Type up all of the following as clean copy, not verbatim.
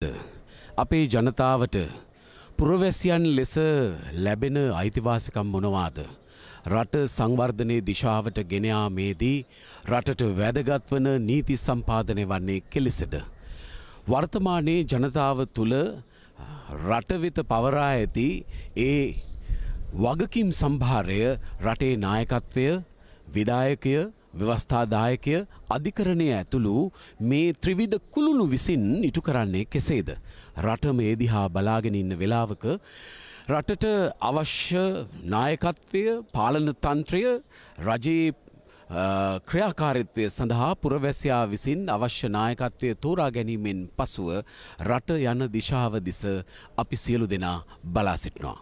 අපේ ජනතාවට පුරවැසියන් ලෙස ලැබෙන අයිතිවාසිකම් මොනවාද? රට සංවර්ධනයේ දිශාවට ගෙන යාමේදී රටට වැදගත් වන නීති සම්පාදනය වන්නේ කෙලෙසද? වර්තමානයේ ජනතාව තුළ රට වෙත පවරා ඇති ඒ වගකීම් සම්භාරය රටේ නායකත්වය, විධායකය, ව්‍යවස්ථාදායකය, අධිකරණය ඇතුළු මේ ත්‍රිවිධ කුළුණු විසින් ඉටු කරන්නේ කෙසේද? රටම ඒ දිහා බලාගෙන ඉන්න වෙලාවක රටට අවශ්‍ය නායකත්වය, පාලන තන්ත්‍රය, රජයේ ක්‍රියාකාරීත්වය සඳහා පුරවැසියා විසින් අවශ්‍ය නායකත්වය තෝරා ගැනීමෙන් පසුව රට යන දිශාව දෙස අපි සියලු දෙනා බලා සිටිනවා.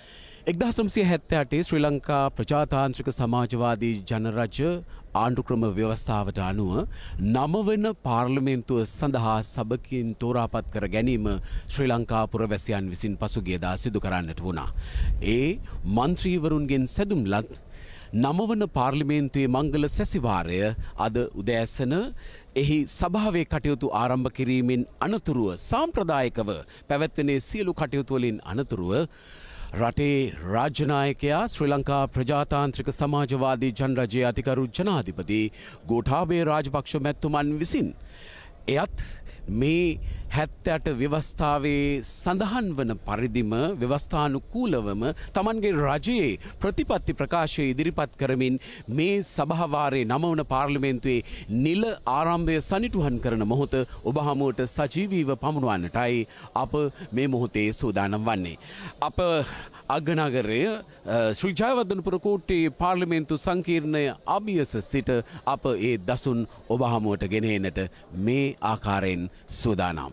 1978 ශ්‍රී ලංකා ප්‍රජාතාන්ත්‍රික සමාජවාදී ජනරජ ආණ්ඩුක්‍රම ව්‍යවස්ථාවට අනුව 9 වන පාර්ලිමේන්තුව සඳහා සභකින් තෝරාපත් කර ගැනීම ශ්‍රී ලංකා පුරවැසියන් විසින් පසුගියදා සිදු කරන්නට වුණා. ඒ මන්ත්‍රීවරුන්ගෙන් සැදුම් ලත් 9 වන පාර්ලිමේන්තුවේ මංගල සැසිවාරය අද උදෑසන එහි සභාවේ කටයුතු ආරම්භ කිරීමෙන් අනතුරුව සාම්ප්‍රදායිකව පැවැත්වෙන සියලු කටයුතු වලින් අනතුරුව රටේ රාජ්‍යනායකයා ශ්‍රී ලංකා ප්‍රජාතාන්ත්‍රික සමාජවාදී ජනරජයේ අතිගරු ජනාධිපති ගෝඨාභය රාජපක්ෂ මැතිතුමන් විසින් එයත් මේ 78 ව්‍යවස්ථාවේ සඳහන් වන පරිදිම ව්‍යවස්ථානුකූලවම තමන්ගේ රජයේ ප්‍රතිපත්ති ප්‍රකාශය ඉදිරිපත් කරමින් මේ සභාවාරයේ 9 වන පාර්ලිමේන්තුවේ නිල ආරම්භය සනිටුහන් කරන මොහොත ඔබ හමුවට සජීවීව පමුණුවන්නටයි අප මේ මොහොතේ සූදානම් වන්නේ. අප අගනගරය ශ්‍රී ජයවර්ධනපුර කෝට්ටේ පාර්ලිමේන්තු සංකීර්ණය අභියස සිට අප ඒ දසුන් ඔබ හමුවට ගෙනෙන්නට මේ ආකාරයෙන් සූදානම්.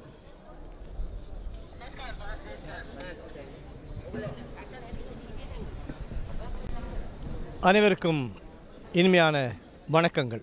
அனைவருக்கும் இனிமையான வணக்கங்கள்.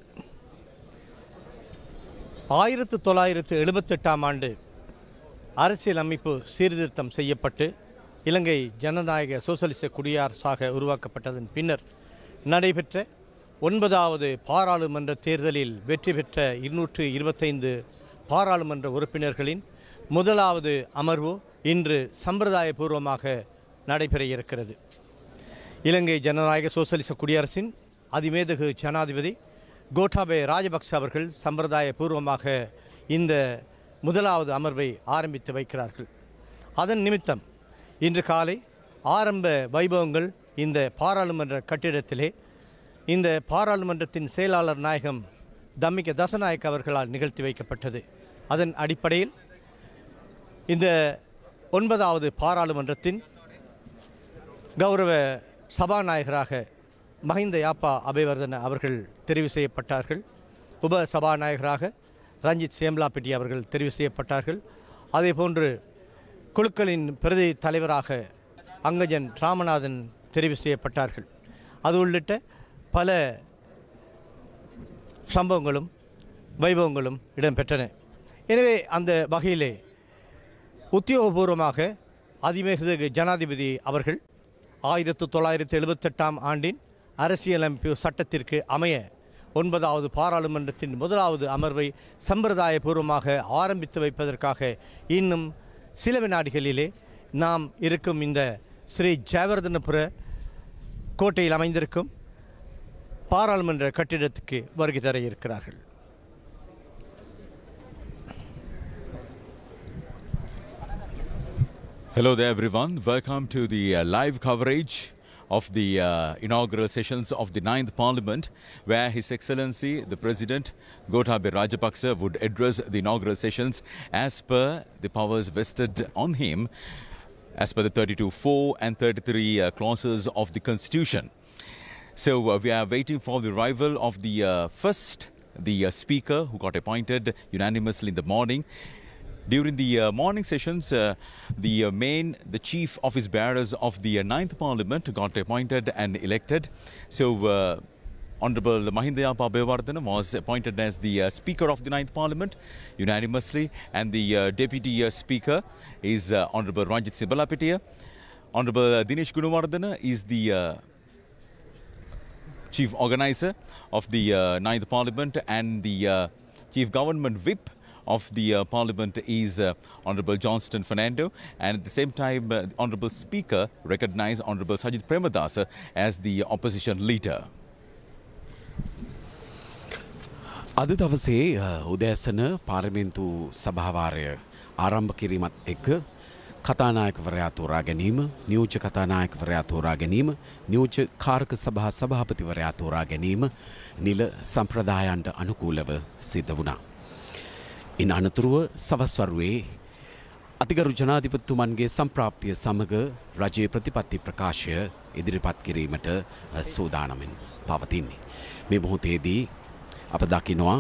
1978ஆம் ஆண்டு அரசியல் அமைப்பு சீர்திருத்தம் செய்யப்பட்டு இலங்கை ஜனநாயக சோசலிச குடியரசாக உருவாக்கப்பட்டதன் பின்னர் நடைபெற்ற 9வது பாராளுமன்ற தேர்தலில் வெற்றி பெற்ற 225 பாராளுமன்ற உறுப்பினர்களின் முதலாவது அமர்வு இன்று சம்பிரதாயபூர்வமாக நடைபெற இருக்கிறது. இலங்கை ஜனநாயக சோசலிச குடியரசின் அதிமேதகு ஜனாதிபதி கோட்டாபய ராஜபக்ச அவர்கள் சம்பிரதாயபூர்வமாக இந்த முதலாவது அமர்வை ஆரம்பித்து வைக்கிறார்கள். அதன் நிமித்தம் இன்று காலை ஆரம்ப வைபவங்கள் இந்த பாராளுமன்ற கட்டிடத்திலே இந்த பாராளுமன்றத்தின் செயலாளர் நாயகம் தம்மிக தசநாயக் அவர்களால் நிகழ்த்தி வைக்கப்பட்டது. அதன் அடிப்படையில் இந்த 9வது பாராளுமன்றத்தின் கௌரவ சபாநாயகராக மஹிந்த யாப்பா அபேவர்தன அவர்கள் தெரிவு செய்யப்பட்டார்கள். உப சபாநாயகராக ரஞ்சித் சேம்லாபிட்டி அவர்கள் தெரிவு செய்யப்பட்டார்கள். அதேபோன்று குழுக்களின் பிரதி தலைவராக அங்கஜன் ராமநாதன் தெரிவு செய்யப்பட்டார்கள். அது உள்ளிட்ட பல சம்பவங்களும் வைபவங்களும் இடம்பெற்றன. எனவே அந்த வகையிலே உத்தியோகபூர்வமாக அதிமேதகு ஜனாதிபதி அவர்கள் 1978ஆம் ஆண்டின் அரசியலமைப்பு சட்டத்திற்கு அமைய 9வது பாராளுமன்றத்தின் முதலாவது அமர்வை சம்பிரதாயபூர்வமாக ஆரம்பித்து வைப்பதற்காக இன்னும் சில வினாடிகளிலே நாம் இருக்கும் இந்த ஸ்ரீ ஜெயவர்தனபுர கோட்டையில் அமைந்திருக்கும் பாராளுமன்ற கட்டிடத்துக்கு வருகை தர இருக்கிறார்கள். Hello there everyone, welcome to the live coverage of the inaugural sessions of the 9th Parliament, where His Excellency the President Gotabaya Rajapaksa would address the inaugural sessions as per the powers vested on him as per the 32(4) and 33 clauses of the Constitution. So we are waiting for the arrival of the Speaker who got appointed unanimously in the morning. During the morning sessions, the chief office bearers of the 9th Parliament got appointed and elected. So Honorable Mahinda Yapa Abeyewardena was appointed as the Speaker of the 9th Parliament unanimously, and the Deputy Speaker is Honorable Ranjit Semblapitiya. Honorable Dinesh Gunawardena is the Chief Organizer of the 9th Parliament and the Chief Government Whip of the Parliament is Honourable Johnston Fernando, and at the same time Honourable Speaker recognised Honourable Sajith Premadasa as the opposition leader. අද දවසේ උදෑසන පාර්ලිමේන්තු සභාවාරය ආරම්භ කිරීමත් එක්ක කතානායකවරයා තෝරා ගැනීම, නියෝජ්‍ය කතානායකවරයා තෝරා ගැනීම, නියෝජ්‍ය කාරක සභා සභාපතිවරයා තෝරා ගැනීම නිල සම්ප්‍රදායන්ට අනුකූලව සිද්ධ වුණා. ඉන් අනතුරුව සවස් වරුවේ අතිගරු ජනාධිපතිතුමන්ගේ සම්ප්‍රාප්තිය සමග රජයේ ප්‍රතිපත්ති ප්‍රකාශය ඉදිරිපත් කිරීමට සූදානමින් පවතින්නේ. මේ මොහොතේදී අප දකිනවා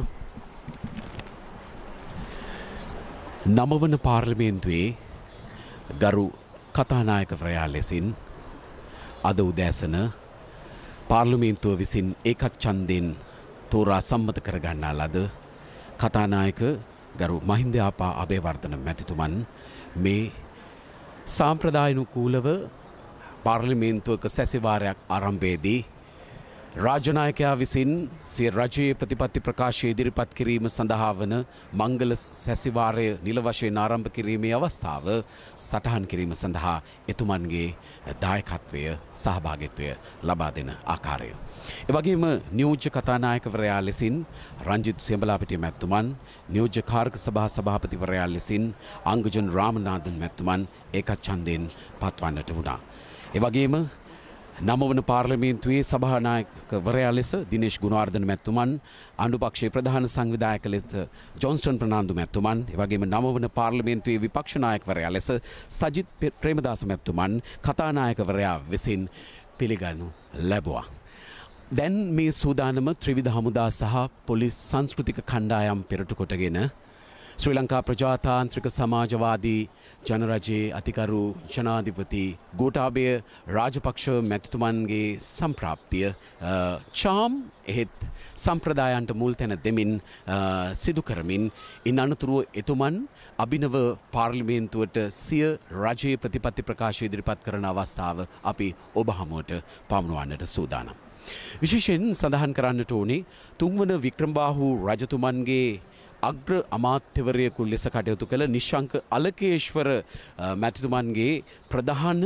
නමවන පාර්ලිමේන්තුවේ ගරු කතානායකවරයා ලෙසින් අද උදෑසන පාර්ලිමේන්තුව විසින් ඒකත් ඡන්දයෙන් තෝරා සම්මත කරගන්නා ලද කතානායක ගරු මහින්ද ආපා අබේවර්ධන මැතිතුමන් මේ සාම්ප්‍රදායනුකූලව පාර්ලිමේන්තුවක සැසිවාරයක් ආරම්භයේදී රාජනායකයා විසින් සිය රජයේ ප්‍රතිපත්ති ප්‍රකාශය ඉදිරිපත් කිරීම සඳහා වන මංගල සැසිවාරය නිල වශයෙන් ආරම්භ කිරීමේ අවස්ථාව සටහන් කිරීම සඳහා එතුමන්ගේ දායකත්වය සහභාගීත්වය ලබා දෙන ආකාරය. එවැගේම නියෝජ්‍ය කතානායකවරයා ලෙසින් රංජිත් සියඹලාපිටිය මැතිතුමන්, නියෝජ්‍ය කාරක සභා සභාපතිවරයා ලෙසින් අංගජන් රාමනාදන් මැතිතුමන් ඒකත් ඡන්දයෙන් පත්වන්නට වුණා. එවැගේම නමවන පාර්ලිමේන්තුවේ සභානායකවරයා ලෙස දිනේෂ් ගුණවර්ධන මැතිතුමන්, ආණ්ඩුපක්ෂයේ ප්‍රධාන සංවිධායක ලෙස ජොන්ස්ටන් ප්‍රනාන්දු මැතිතුමන්, එවැගේම නමවන පාර්ලිමේන්තුවේ විපක්ෂ නායකවරයා ලෙස සජිත් ප්‍රේමදාස මැතිතුමන් කතානායකවරයා විසින් පිළිගනු ලැබුවා. දැන් මේ සූදානම ත්‍රිවිධ හමුදා සහ පොලිස් සංස්කෘතික කණ්ඩායම් පෙරටු කොටගෙන ශ්‍රී ලංකා ප්‍රජාතාන්ත්‍රික සමාජවාදී ජනරජයේ අතිකරු ජනාධිපති ගෝඨාභය රාජපක්ෂ මැතිතුමන්ගේ සම්ප්‍රාප්තිය චාම් එහෙත් සම්ප්‍රදායන්ට මුල් තැන දෙමින් සිදු කරමින් ඉන් අනතුරුව එතුමන් අභිනව පාර්ලිමේන්තුවට සිය රජයේ ප්‍රතිපත්ති ප්‍රකාශය ඉදිරිපත් කරන අවස්ථාව අපි ඔබ හමුවට පමුණුවන්නට සූදානම්. විශේෂයෙන් සඳහන් කරන්නට ඕනේ තුන්වන වික්‍රමබාහු රජතුමන්ගේ අග්‍ර අමාත්‍යවරයෙකු ලෙස කටයුතු කළ නිශ්ශංක අලකේශ්වර මැතිතුමන්ගේ ප්‍රධාන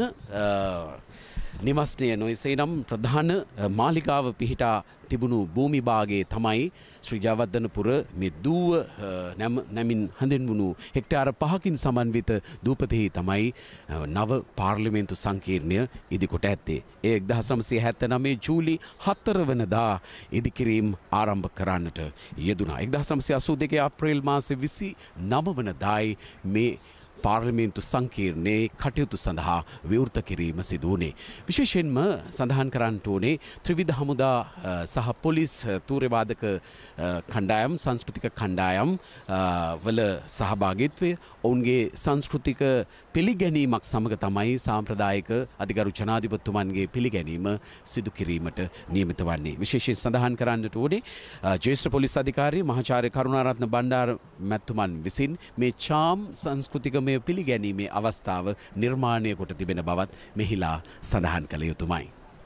නිවස්නය නොයසේනම් ප්‍රධාන මාලිගාව පිහිටා තිබුණු භූමි භාගයේ තමයි ශ්‍රී ජයවර්ධනපුර මේ දූව නැමින් හඳුන්වුණු හෙක්ටාර 5කින් සමන්විත දූපතෙහි තමයි නව පාර්ලිමේන්තු සංකීර්ණය ඉදිකොට ඇත්තේ. ඒ 1979 ජූලි 4 වෙනිදා ඉදිකිරීම ආරම්භ කරන්නට යෙදුණා. 1982 අප්‍රේල් මාසයේ 29 වෙනිදායි මේ පාර්ලිමේන්තු සංකීර්ණයේ කටයුතු සඳහා විවෘත කිරීම සිදු වුණේ. විශේෂයෙන්ම සඳහන් කරන්නට ඕනේ ත්‍රිවිධ හමුදා සහ පොලිස් තූර්යවාදක කණ්ඩායම් සංස්කෘතික කණ්ඩායම් වල සහභාගීත්වය ඔවුන්ගේ සංස්කෘතික පිළිගැනීමක් සමග තමයි සාම්ප්‍රදායික අධිකරු ජනාධිපතිතුමන්ගේ පිළිගැනීම සිදු කිරීමට නියමිත වන්නේ. විශේෂයෙන් සඳහන් කරන්නට ඕනේ ජ්‍යෙෂ්ඨ පොලිස් අධිකාරී මහාචාර්ය කරුණාරත්න බණ්ඩාර මැතිතුමන් විසින් මේ චාම් සංස්කෘතිකමය පිළිගැනීමේ අවස්ථාව නිර්මාණය කොට තිබෙන බවත් මෙහිලා සඳහන් කළ යුතුමයි.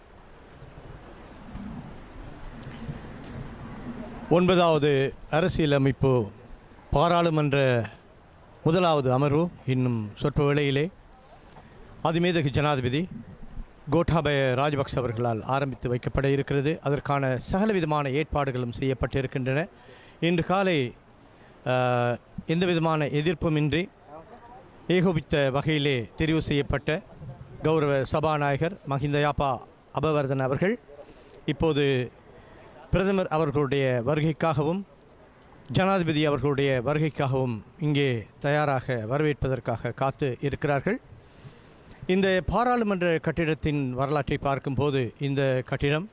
9வது அரசியலமைப்பு பாராளுமன்ற முதலாவது அமர்வு இன்னும் சொற்ப வேளையிலே அதிமேதகு ஜனாதிபதி கோட்டாபய ராஜபக்ச அவர்களால் ஆரம்பித்து வைக்கப்பட இருக்கிறது. அதற்கான சகலவிதமான ஏற்பாடுகளும் செய்யப்பட்டிருக்கின்றன. இன்று காலை எந்த விதமான எதிர்ப்புமின்றி ஏகோபித்த வகையிலே தெரிவு செய்யப்பட்ட கௌரவ சபாநாயகர் மஹிந்த யாப்பா அபவர்தன அவர்கள் இப்போது பிரதமர் அவர்களுடைய வருகைக்காகவும் ஜனாதிபதி அவர்களுடைய வருகைக்காகவும் இங்கே தயாராக வரவேற்பதற்காக காத்து இருக்கிறார்கள். இந்த பாராளுமன்ற கட்டிடத்தின் வரலாற்றை பார்க்கும்போது இந்த கட்டிடம்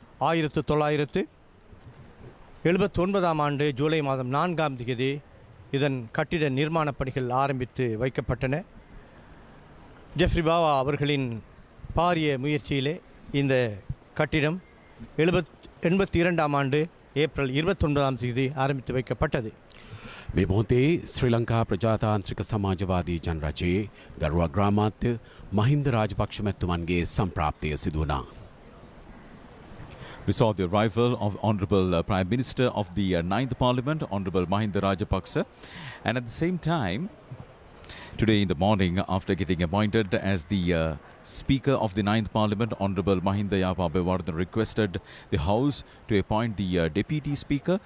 1979ஆம் ஆண்டு ஜூலை மாதம் 4ஆம் தேதி இதன் கட்டிட நிர்மாணப் பணிகள் ஆரம்பித்து வைக்கப்பட்டன. ஜெஃப்ரி பாவா அவர்களின் பாரிய முயற்சியிலே இந்த கட்டிடம் 82ஆம் ஆண்டு ஏப்ரல் 29ஆம் தேதி ஆரம்பித்து வைக்கப்பட்டது. මේ මොහොතේ ශ්‍රී ලංකා ප්‍රජාතාන්ත්‍රික සමාජවාදී ජනරජයේ ගරු අග්‍රාමාත්‍ය මහින්ද රාජපක්ෂ මැතිතුමන්ගේ සම්ප්‍රාප්තිය සිදු වුණා. We saw the arrival of Honorable Prime Minister of the 9th Parliament, Honorable Mahinda Rajapaksa, and at the same time, today in the morning, after getting appointed as the Speaker of the 9th Parliament, Honorable Mahinda Yapa Abeyewardena requested the House to appoint the Deputy Speaker.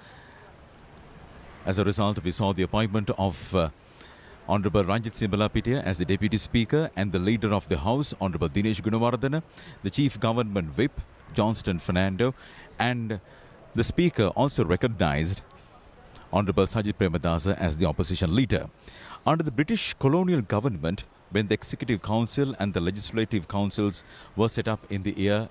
As a result, we saw the appointment of Honorable Ranjit Simbalapitiya as the Deputy Speaker and the Leader of the House, Honorable Dinesh Gunawardena, the Chief Government Whip, Johnston Fernando, and the Speaker also recognized Honorable Sajid Premadasa as the Opposition Leader. Under the British colonial government, when the Executive Council and the Legislative Councils were set up in the year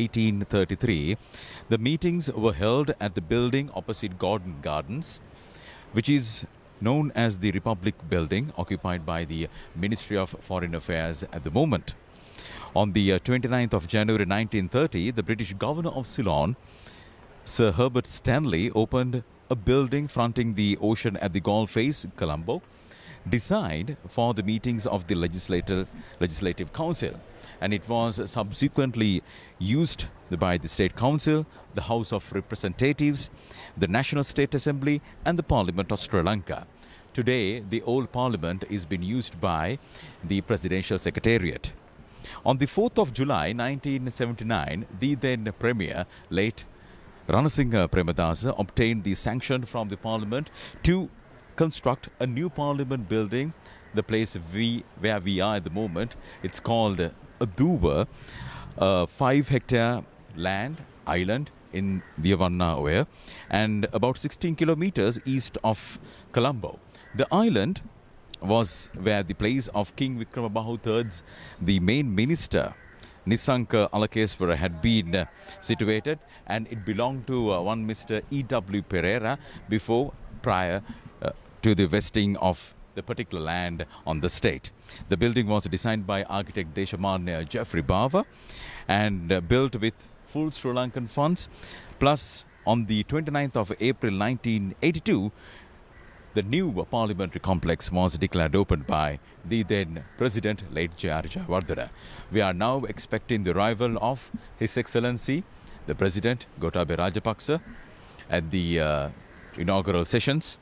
1833, the meetings were held at the building opposite Gordon Gardens, which is known as the Republic Building, occupied by the Ministry of Foreign Affairs at the moment. On the 29th of January 1930, the British Governor of Ceylon, Sir Herbert Stanley, opened a building fronting the ocean at the Galle Face, Colombo, designed for the meetings of the Legislative Council, and it was subsequently used by the State Council, the House of Representatives, the National State Assembly and the Parliament of Sri Lanka. Today, the old Parliament is being used by the Presidential Secretariat. On the 4th of July 1979, the then Premier, late Ranasinghe Premadasa, obtained the sanction from the Parliament to construct a new Parliament building, the place where we are at the moment. It's called Aduwa, a 5-hectare land island in Viyavanna Oya and about 16 kilometers east of Colombo. The island was where the place of King Vikramabahu III's, the main minister, Nisanka Alakeswara, had been situated, and it belonged to one Mr. E.W. Pereira prior to the vesting of the particular land on the state. The building was designed by architect Deshamanya Jeffrey Bava and built with full Sri Lankan funds. Plus, on the 29th of April 1982, the new parliamentary complex was declared open by the then President, late J.R. Jayawardena. We are now expecting the arrival of His Excellency, the President, Gotabaya Rajapaksa, at the inaugural sessions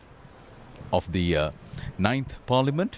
of the 9th Parliament.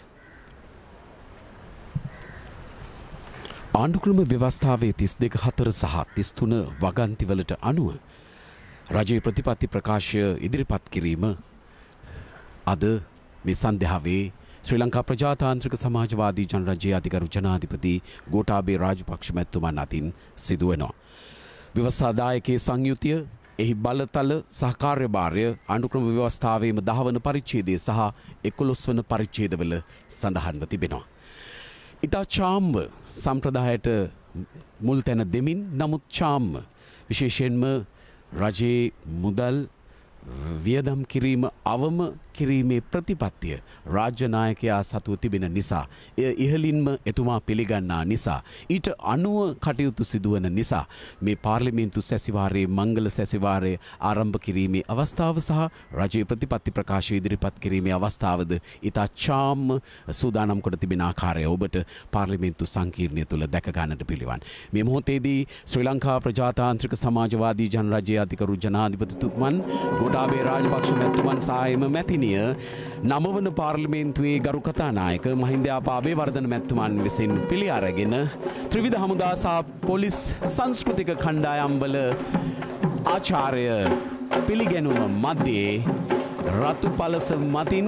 ආණ්ඩුක්‍රම ව්‍යවස්ථාවේ 32 සහ 33 වගන්තිවලට අනුව රජයේ ප්‍රතිපත්ති ප්‍රකාශය ඉදිරිපත් කිරීම අද මේ සන්ධ්‍යාවේ ශ්‍රී ලංකා ප්‍රජාතාන්ත්‍රික සමාජවාදී ජනරජයේ අධිකරු ජනාධිපති ගෝඨාභය රාජපක්ෂ මැතිතුමන් අතින් සිදු වෙනවා. ව්‍යවස්ථාදායකයේ සංයුතිය, එහි බලතල සහ කාර්යභාරය ආණ්ඩුක්‍රම ව්‍යවස්ථාවේම 10 වන පරිච්ඡේදය සහ 11 වන පරිච්ඡේදවල සඳහන්ව තිබෙනවා. ඉතා චාම්ව සම්ප්‍රදායට මුල් තැන දෙමින්, නමුත් චාම්ව විශේෂයෙන්ම රජයේ මුදල් වියදම් කිරීම අවම කිරීමේ ප්‍රතිපත්තිය රාජ්‍ය නායකයා සතුව තිබෙන නිසා, එය ඉහළින්ම එතුමා පිළිගන්නා නිසා, ඊට අනුව කටයුතු සිදුවන නිසා මේ පාර්ලිමේන්තු සැසිවාරයේ මංගල සැසිවාරය ආරම්භ කිරීමේ අවස්ථාව සහ රජයේ ප්‍රතිපත්ති ප්‍රකාශය ඉදිරිපත් කිරීමේ අවස්ථාවද ඉතා චාම් සූදානම් කොට තිබෙන ආකාරය ඔබට පාර්ලිමේන්තු සංකීර්ණය තුළ දැක ගන්නට පිළිවන්. මේ මොහොතේදී ශ්‍රී ලංකා ප්‍රජාතාන්ත්‍රික සමාජවාදී ජනරජයේ අධිකරු ජනාධිපතිතුමන් ගෝඨාභය රාජපක්ෂ මැතිතුමන් සායම මැතිනිය නවවන පාර්ලිමේන්තුවේ ගරු කතානායක මහින්ද අබේවර්ධන මැතිතුමන් විසින් පිළි අරගෙන ත්‍රිවිධ හමුදා සහ පොලිස් සංස්කෘතික කණ්ඩායම්වල ආචාර්ය පිළිගැනුම මැදේ රතු පළස මතින්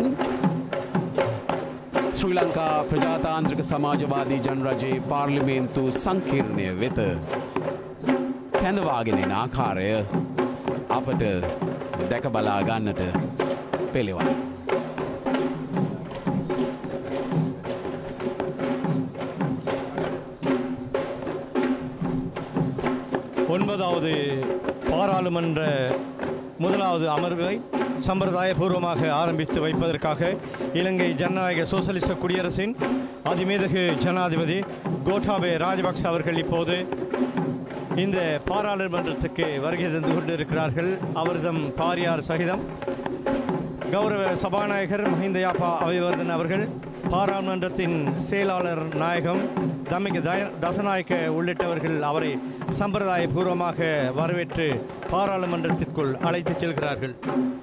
ශ්‍රී ලංකා ප්‍රජාතාන්ත්‍රික සමාජවාදී ජනරජයේ පාර්ලිමේන්තු සංකීර්ණය වෙත පැනවාගෙන එන ආකාරය අපට දැක බලා ගන්නට පෙළෙවන. ஒன்பதாவது பாராளுமன்ற முதலாவது அமர்வை சம்பிரதாயபூர்வமாக ஆரம்பித்து வைப்பதற்காக இலங்கை ஜனநாயக சோசலிச குடியரசின் அதிமேதகு ஜனாதிபதி கோட்டாபய ராஜபக்ச அவர்கள் இப்போது இந்த பாராளுமன்றத்துக்கு வருகை தந்து கொண்டிருக்கிறார்கள். அவர்தம் பாரியார் சகிதம் கௌரவ சபாநாயகர் மஹிந்த யாப்பா அபேவர்தன அவர்கள், பாராளுமன்றத்தின் செயலாளர் நாயகம் தம்மிக தசநாயக்க உள்ளிட்டவர்கள் அவரை சம்பிரதாயபூர்வமாக வரவேற்று பாராளுமன்றத்திற்குள் அழைத்துச் செல்கிறார்கள்.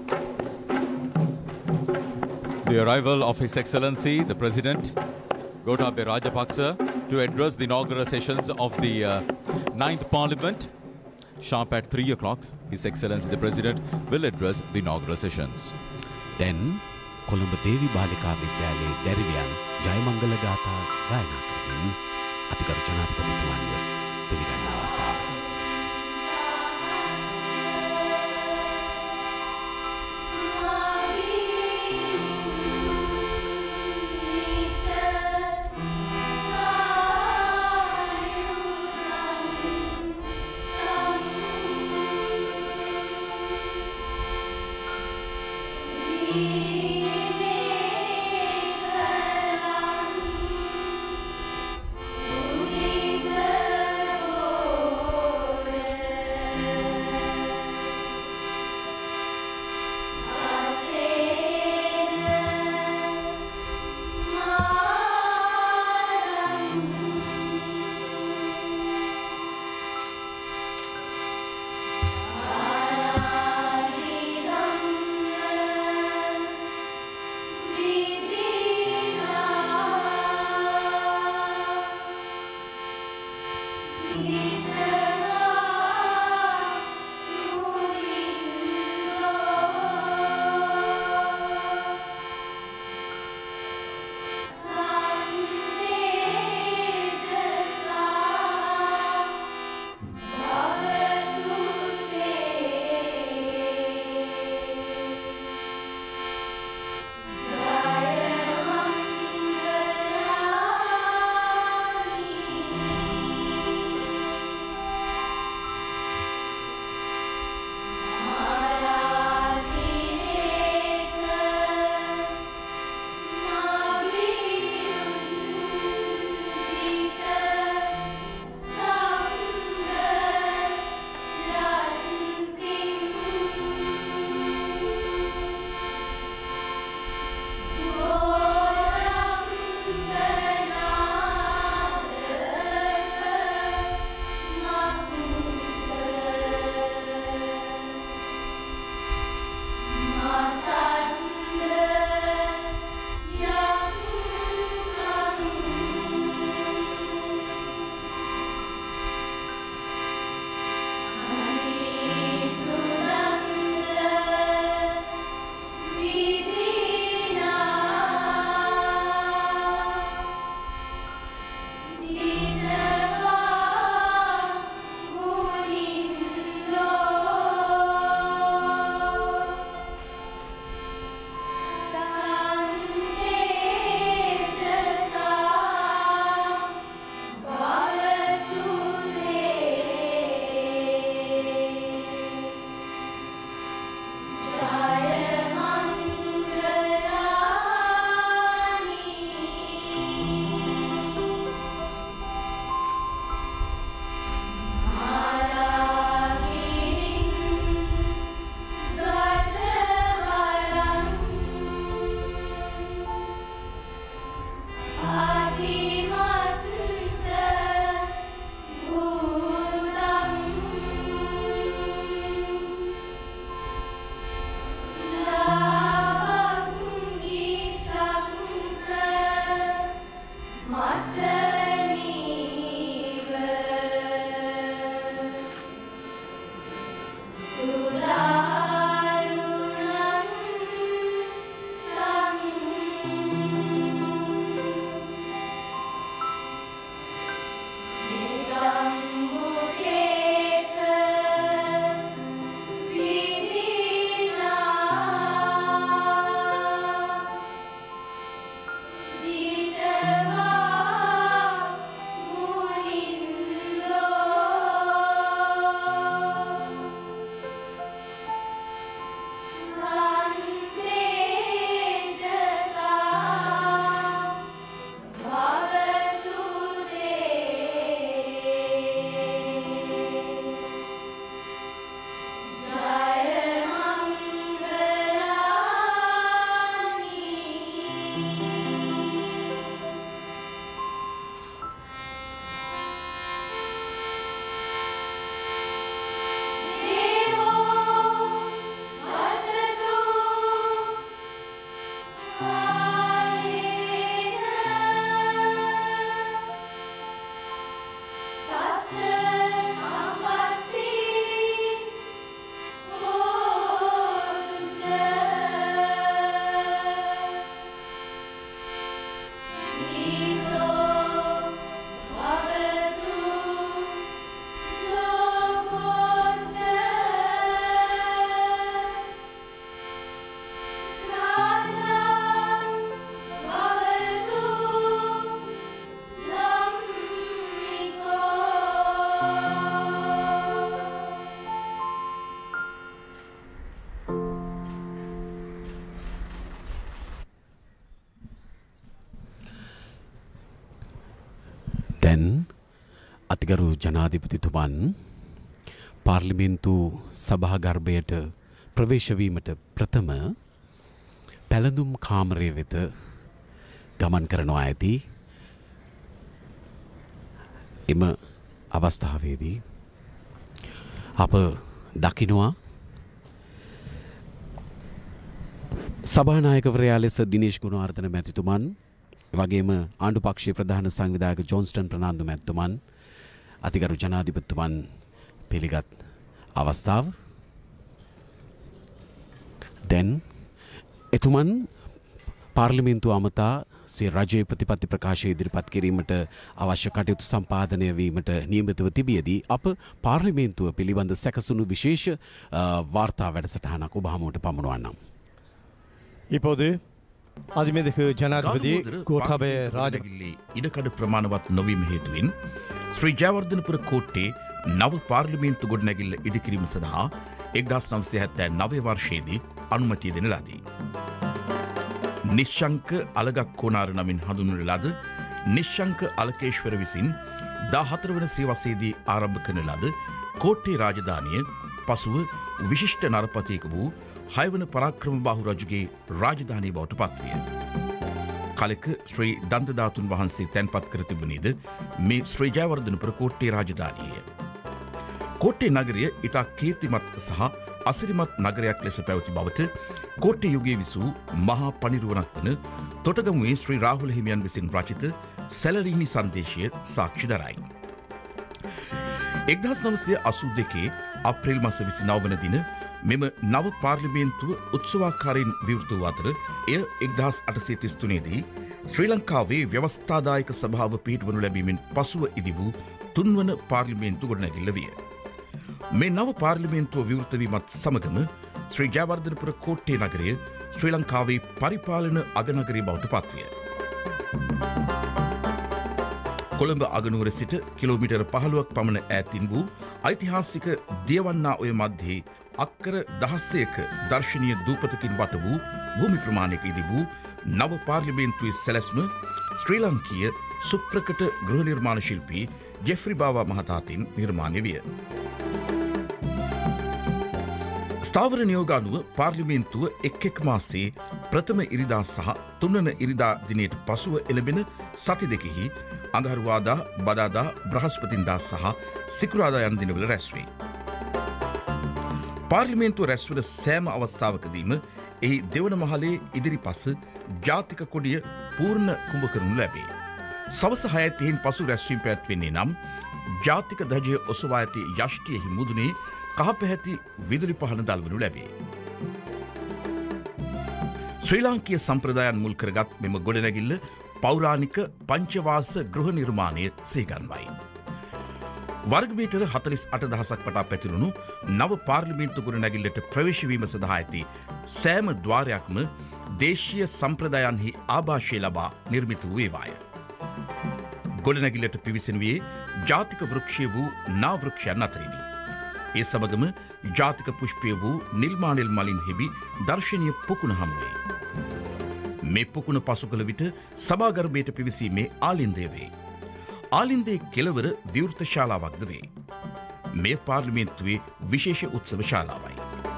The arrival of His Excellency, the President, Gotabaya Rajapaksa, to address the inaugural sessions of the 9th Parliament. Sharp at 3 o'clock, His Excellency, the President, will address the inaugural sessions. Then, Colombo දේවි බාලිකා විද්‍යාලයේ දැරිවියන් ජයමංගල ගාථා ගායනා කරමින් අතිගරු ජනාධිපතිතුමන්ව පිළිගන්න අවස්ථාව. Oh අතිගරු ජනාධිපතිතුමන් පාර්ලිමේන්තු සභාගර්භයට ප්‍රවේශ වීමට ප්‍රථම පැළඳුම් කාමරය වෙත ගමන් කරනවා ඇති. එම අවස්ථාවේදී අප දකිනවා සභානායකවරයා ලෙස දිනේෂ් ගුණවර්ධන මැතිතුමන්, වගේම ආණ්ඩු පක්ෂයේ ප්‍රධාන සංවිධායක ජොන්ස්ටන් ප්‍රනාන්දු මැතිතුමන් අතිගරු ජනාධිපතිතුමන් පිළිගත් අවස්ථාව. දැන් එතුමන් පාර්ලිමේන්තුව අමතා සිය රජයේ ප්‍රතිපත්ති ප්‍රකාශය ඉදිරිපත් කිරීමට අවශ්‍ය කටයුතු සම්පාදනය වීමට නියමිතව තිබියදී අප පාර්ලිමේන්තුව පිළිබඳ සැකසුණු විශේෂ වාර්තා වැඩසටහනක් ඔබ හමුවට පමුණුවන්නම්. இப்போது அதிமிகு ஜனாதிபதி கோட்டாபய ராஜபக்සේ ඉඩකඩ ප්‍රමාණවත් නොවීම හේතුවෙන් ශ්‍රී ජයවර්ධනපුර කෝට්ටේ නව පාර්ලිමේන්තු ගොඩනැගිල්ල ඉදිකිරීම සඳහා 1979 වර්ෂයේදී අනුමැතිය දෙන ලදී. නිශ්ශංක අලගක් කෝනාර නමින් හඳුන්වන ලද නිශ්ශංක අලකේශ්වර විසින් 14 වන සියවසේදී ආරම්භ කරන ලද කෝට්ටේ රාජධානිය පසුව විශිෂ්ට නරපතියක වූ 6 වන පරාක්‍රමබාහු රජුගේ රාජධානිය බවට පත්විය. කලක ශ්‍රී දන්තධාතුන් වහන්සේ තැන්පත් කර තිබුණේද මේ ශ්‍රී ජයවර්ධනපුර කෝට්ටේ රාජධානිය. කෝට්ටේ නගරය ඉතා කීර්තිමත් සහ අසිරිමත් නගරයක් ලෙස පැවති බවට කෝට්ටේ යුගයේ විසූ මහා පනිරුවනක් වන තොටගමුවේ ශ්‍රී රාහුල හිමියන් විසින් රචිත සැලලිහිණි සංදේශය සාක්ෂි දරයි. 1982 අප්‍රේල් මාස 29 වන දින මෙම නව පාර්ලිමේන්තුව උත්සවාකාරයෙන් විවෘත වූ අතර එය 1833 දී ශ්‍රී ලංකාවේ ව්‍යවස්ථාදායක සභාව පිහිටවනු ලැබීමෙන් පසුව ඉදි වූ තුන්වන පාර්ලිමේන්තු ගොඩනැගිල්ල විය. මේ නව පාර්ලිමේන්තුව විවෘත වීමත් සමගම ශ්‍රී ජයවර්ධනපුර කෝට්ටේ නගරය ශ්‍රී ලංකාවේ පරිපාලන අගනගරය බවට පත්විය. කොළඹ අගනුවර සිට කිලෝමීටර් 15ක් පමණ ඈතින් වූ ඓතිහාසික දියවන්නා ඔය මැද්දේ අක්කර 16ක දර්ශනීය දූපතකින් වට වූ භූමි ප්‍රමාණයක ඉදි වූ නව පාර්ලිමේන්තුවේ සැලැස්ම ශ්‍රී ලංකීය සුප්‍රකට ගෘහ නිර්මාණ ශිල්පී ජෙෆ්රි බාවා මහතාතින් නිර්මාණය විය. ස්ථාවර නියෝග අනුව පාර්ලිමේන්තුව එක් මාසයේ ප්‍රථම ඉරිදා සහ තුන්වන ඉරිදා දිනයට පසුව එළඹෙන සති දෙකෙහි අඟහරුවාදා, බදාදා, බ්‍රහස්පතින්දා සහ සිකුරාදා යන දිනවල රැස්වේ. පාර්ලිමේන්තුව රැස්වන සෑම අවස්ථාවකදීම එහි දෙවන මහලේ ඉදිරිපස ජාතික කොඩිය පූර්ණ කුඹ කරනු ලැබේ. සවස 6:30 පසු රැස්වීම පැවැත්වෙන්නේ නම් ජාතික ධජය ඔසවා ඇති යෂ්ටියෙහි මුදුනේ කහ පැහැති විදුලි පහන දල්වනු ලැබේ. ශ්‍රී ලාංකීය සම්ප්‍රදායන් මුල් කරගත් මෙම ගොඩනැගිල්ල පෞරාණික පංචවාස ගෘහ නිර්මාණය සිහිගන්වයි. වර්ගමීටර 48,000ක් වටා පැතිරුණු නව පාර්ලිමේන්තු ගොඩනැගිල්ලට ප්‍රවේශ වීම සඳහා ඇති සෑම ద్వාරයක්ම දේශීය සම්ප්‍රදායන්හි ආభాෂය ලබා නිර්මිත වූ ඒවාය. ගොඩනැගිල්ලට පිවිසෙනුයේ ජාතික වෘක්ෂය වූ නා වෘක්ෂයන් අතරිනි. ඒ සමගම ජාතික පුෂ්පය වූ නිල්මානෙල් මලින් හෙබි දර්ශනීය පොකුණ හමුවේ. මේ පොකුණ පසු කළ විට සභාගර්භයට පිවිසීමේ ආලින්දය වේ. ආලින්දයේ කෙළවර විවෘත ශාලාවක්ද වේ. මේ පාර්ලිමේන්තුවේ විශේෂ උත්සව ශාලාවයි.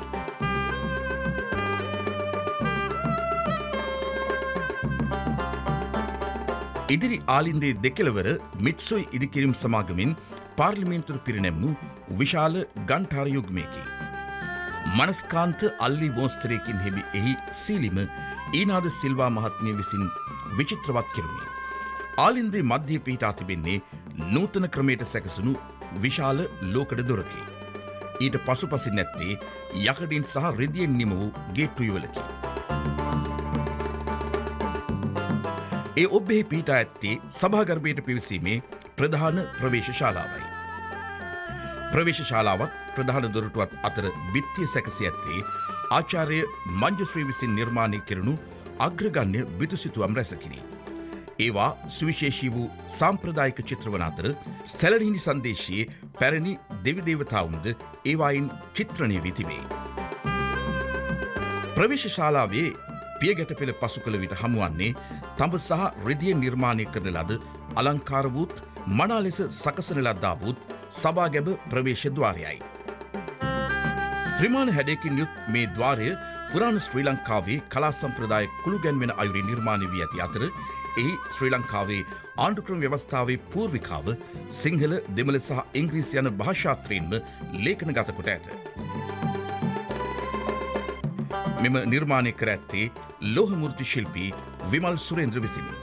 ඉදිරි ආලින්දයේ දෙකෙළවර මිට්සොයි ඉදිකිරීම් සමාගමෙන් පාර්ලිමේන්තුවට පිරිනැමුණු විශාල ගන්ඨාර යුග්මයකි. මනස්කාන්ත අල්ලි මෝස්තරයකින් හෙබි එහි සීලිම ඊනාද සිල්වා මහත්මිය විසින් විචිත්‍රවත් කෙරුණි. ආලින්දයේ මධ්‍යයේ පිහිටා තිබෙන්නේ නූතන ක්‍රමයට සැකසුණු විශාල ලෝකඩ දොරකි. ඊට පසුපසින් නැත්තේ යකඩින් සහ රෙදියෙන් නිම වූ ගේට්ටු යුවලකි. ඒ ඔබ්බෙහි පිහිටා ඇත්තේ සභාගර්භයට පිවිසීමේ ප්‍රධාන ප්‍රවේශ ශාලාවයි. ප්‍රවේශ ශාලාවත් ප්‍රධාන දොරටුවත් අතර බිත්තිය සැකසී ඇත්තේ ආචාර්ය මංජුශ්‍රී විසින් නිර්මාණය කෙරුණු අග්‍රගණ්‍ය බිතුසිතුවම් රැසකිනි. ඒවා සුවිශේෂී වූ සාම්ප්‍රදායික චිත්‍රවන අතර සැලලිහිණි සංදේශයේ පැරණි දෙවි දේවතාවුන්ද ඒවායින් චිත්‍රණය වී තිබේ. ප්‍රවේශ ශාලාවේ පියගැට පෙළ පසු කළ විට හමුවන්නේ තඹ සහ රෙදියෙන් නිර්මාණය කරන ලද අලංකාර වූත් මනා ලෙස සකසන ලද්දා වූත් සභාගැබ ප්‍රවේශ ద్వාරයයි. ත්‍රිමාණ හැඩයකින් යුත් මේ ద్వාරය පුරාණ ශ්‍රී ලංකාවේ කලා සම්ප්‍රදාය කුළු ගැන්වෙන අයුරින් නිර්මාණය වී ඇති අතර එහි ශ්‍රී ලංකාවේ ආණ්ඩුක්‍රම ව්‍යවස්ථාවේ පූර්විකාව සිංහල, දෙමළ සහ ඉංග්‍රීසි යන භාෂාත්‍රයෙන්ම ලේඛනගත කොට ඇත. මෙම නිර්මාණය කර ඇත්තේ ලෝහ මූර්ති ශිල්පී විමල් සුරේන්ද්‍ර විසිනි.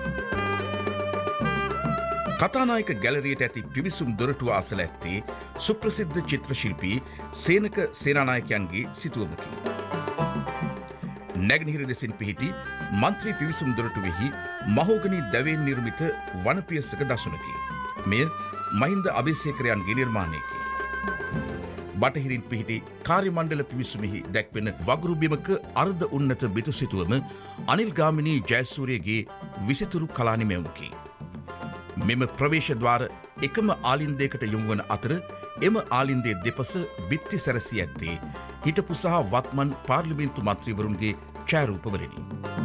කතානායක ගැලරියට ඇති පිවිසුම් දොරටුව අසල ඇත්තේ සුප්‍රසිද්ධ චිත්‍ර ශිල්පී සේනක සේනානායකයන්ගේ සිතුවමකි. නැගෙනහිර දෙසින් පිහිටි මන්ත්‍රී පිවිසුම් දොරටුවෙහි මහෝගනී දැවෙන් නිර්මිත වනපියසක දසුනකි. මෙය මහින්ද අබේසේකරයන්ගේ නිර්මාණයකි. බටහිරින් පිහිටි කාර්ය මණ්ඩල පිවිසුමෙහි දැක්වෙන වගුරු බිමක අර්ධ උන්නත බිතු සිතුවම අනිල් ගාමිණී ජයසූරියගේ විසිතුරු කලා නිමැවුමකි. මෙම ප්‍රවේශ ద్వාර එකම ආලින්දයකට යොමු වන අතර එම ආලින්දයේ දෙපස බිත්ති සැරසී ඇත්තේ හිටපු සහ වත්මන් පාර්ලිමේන්තු මන්ත්‍රීවරුන්ගේ ඡායාරූපවලිනි.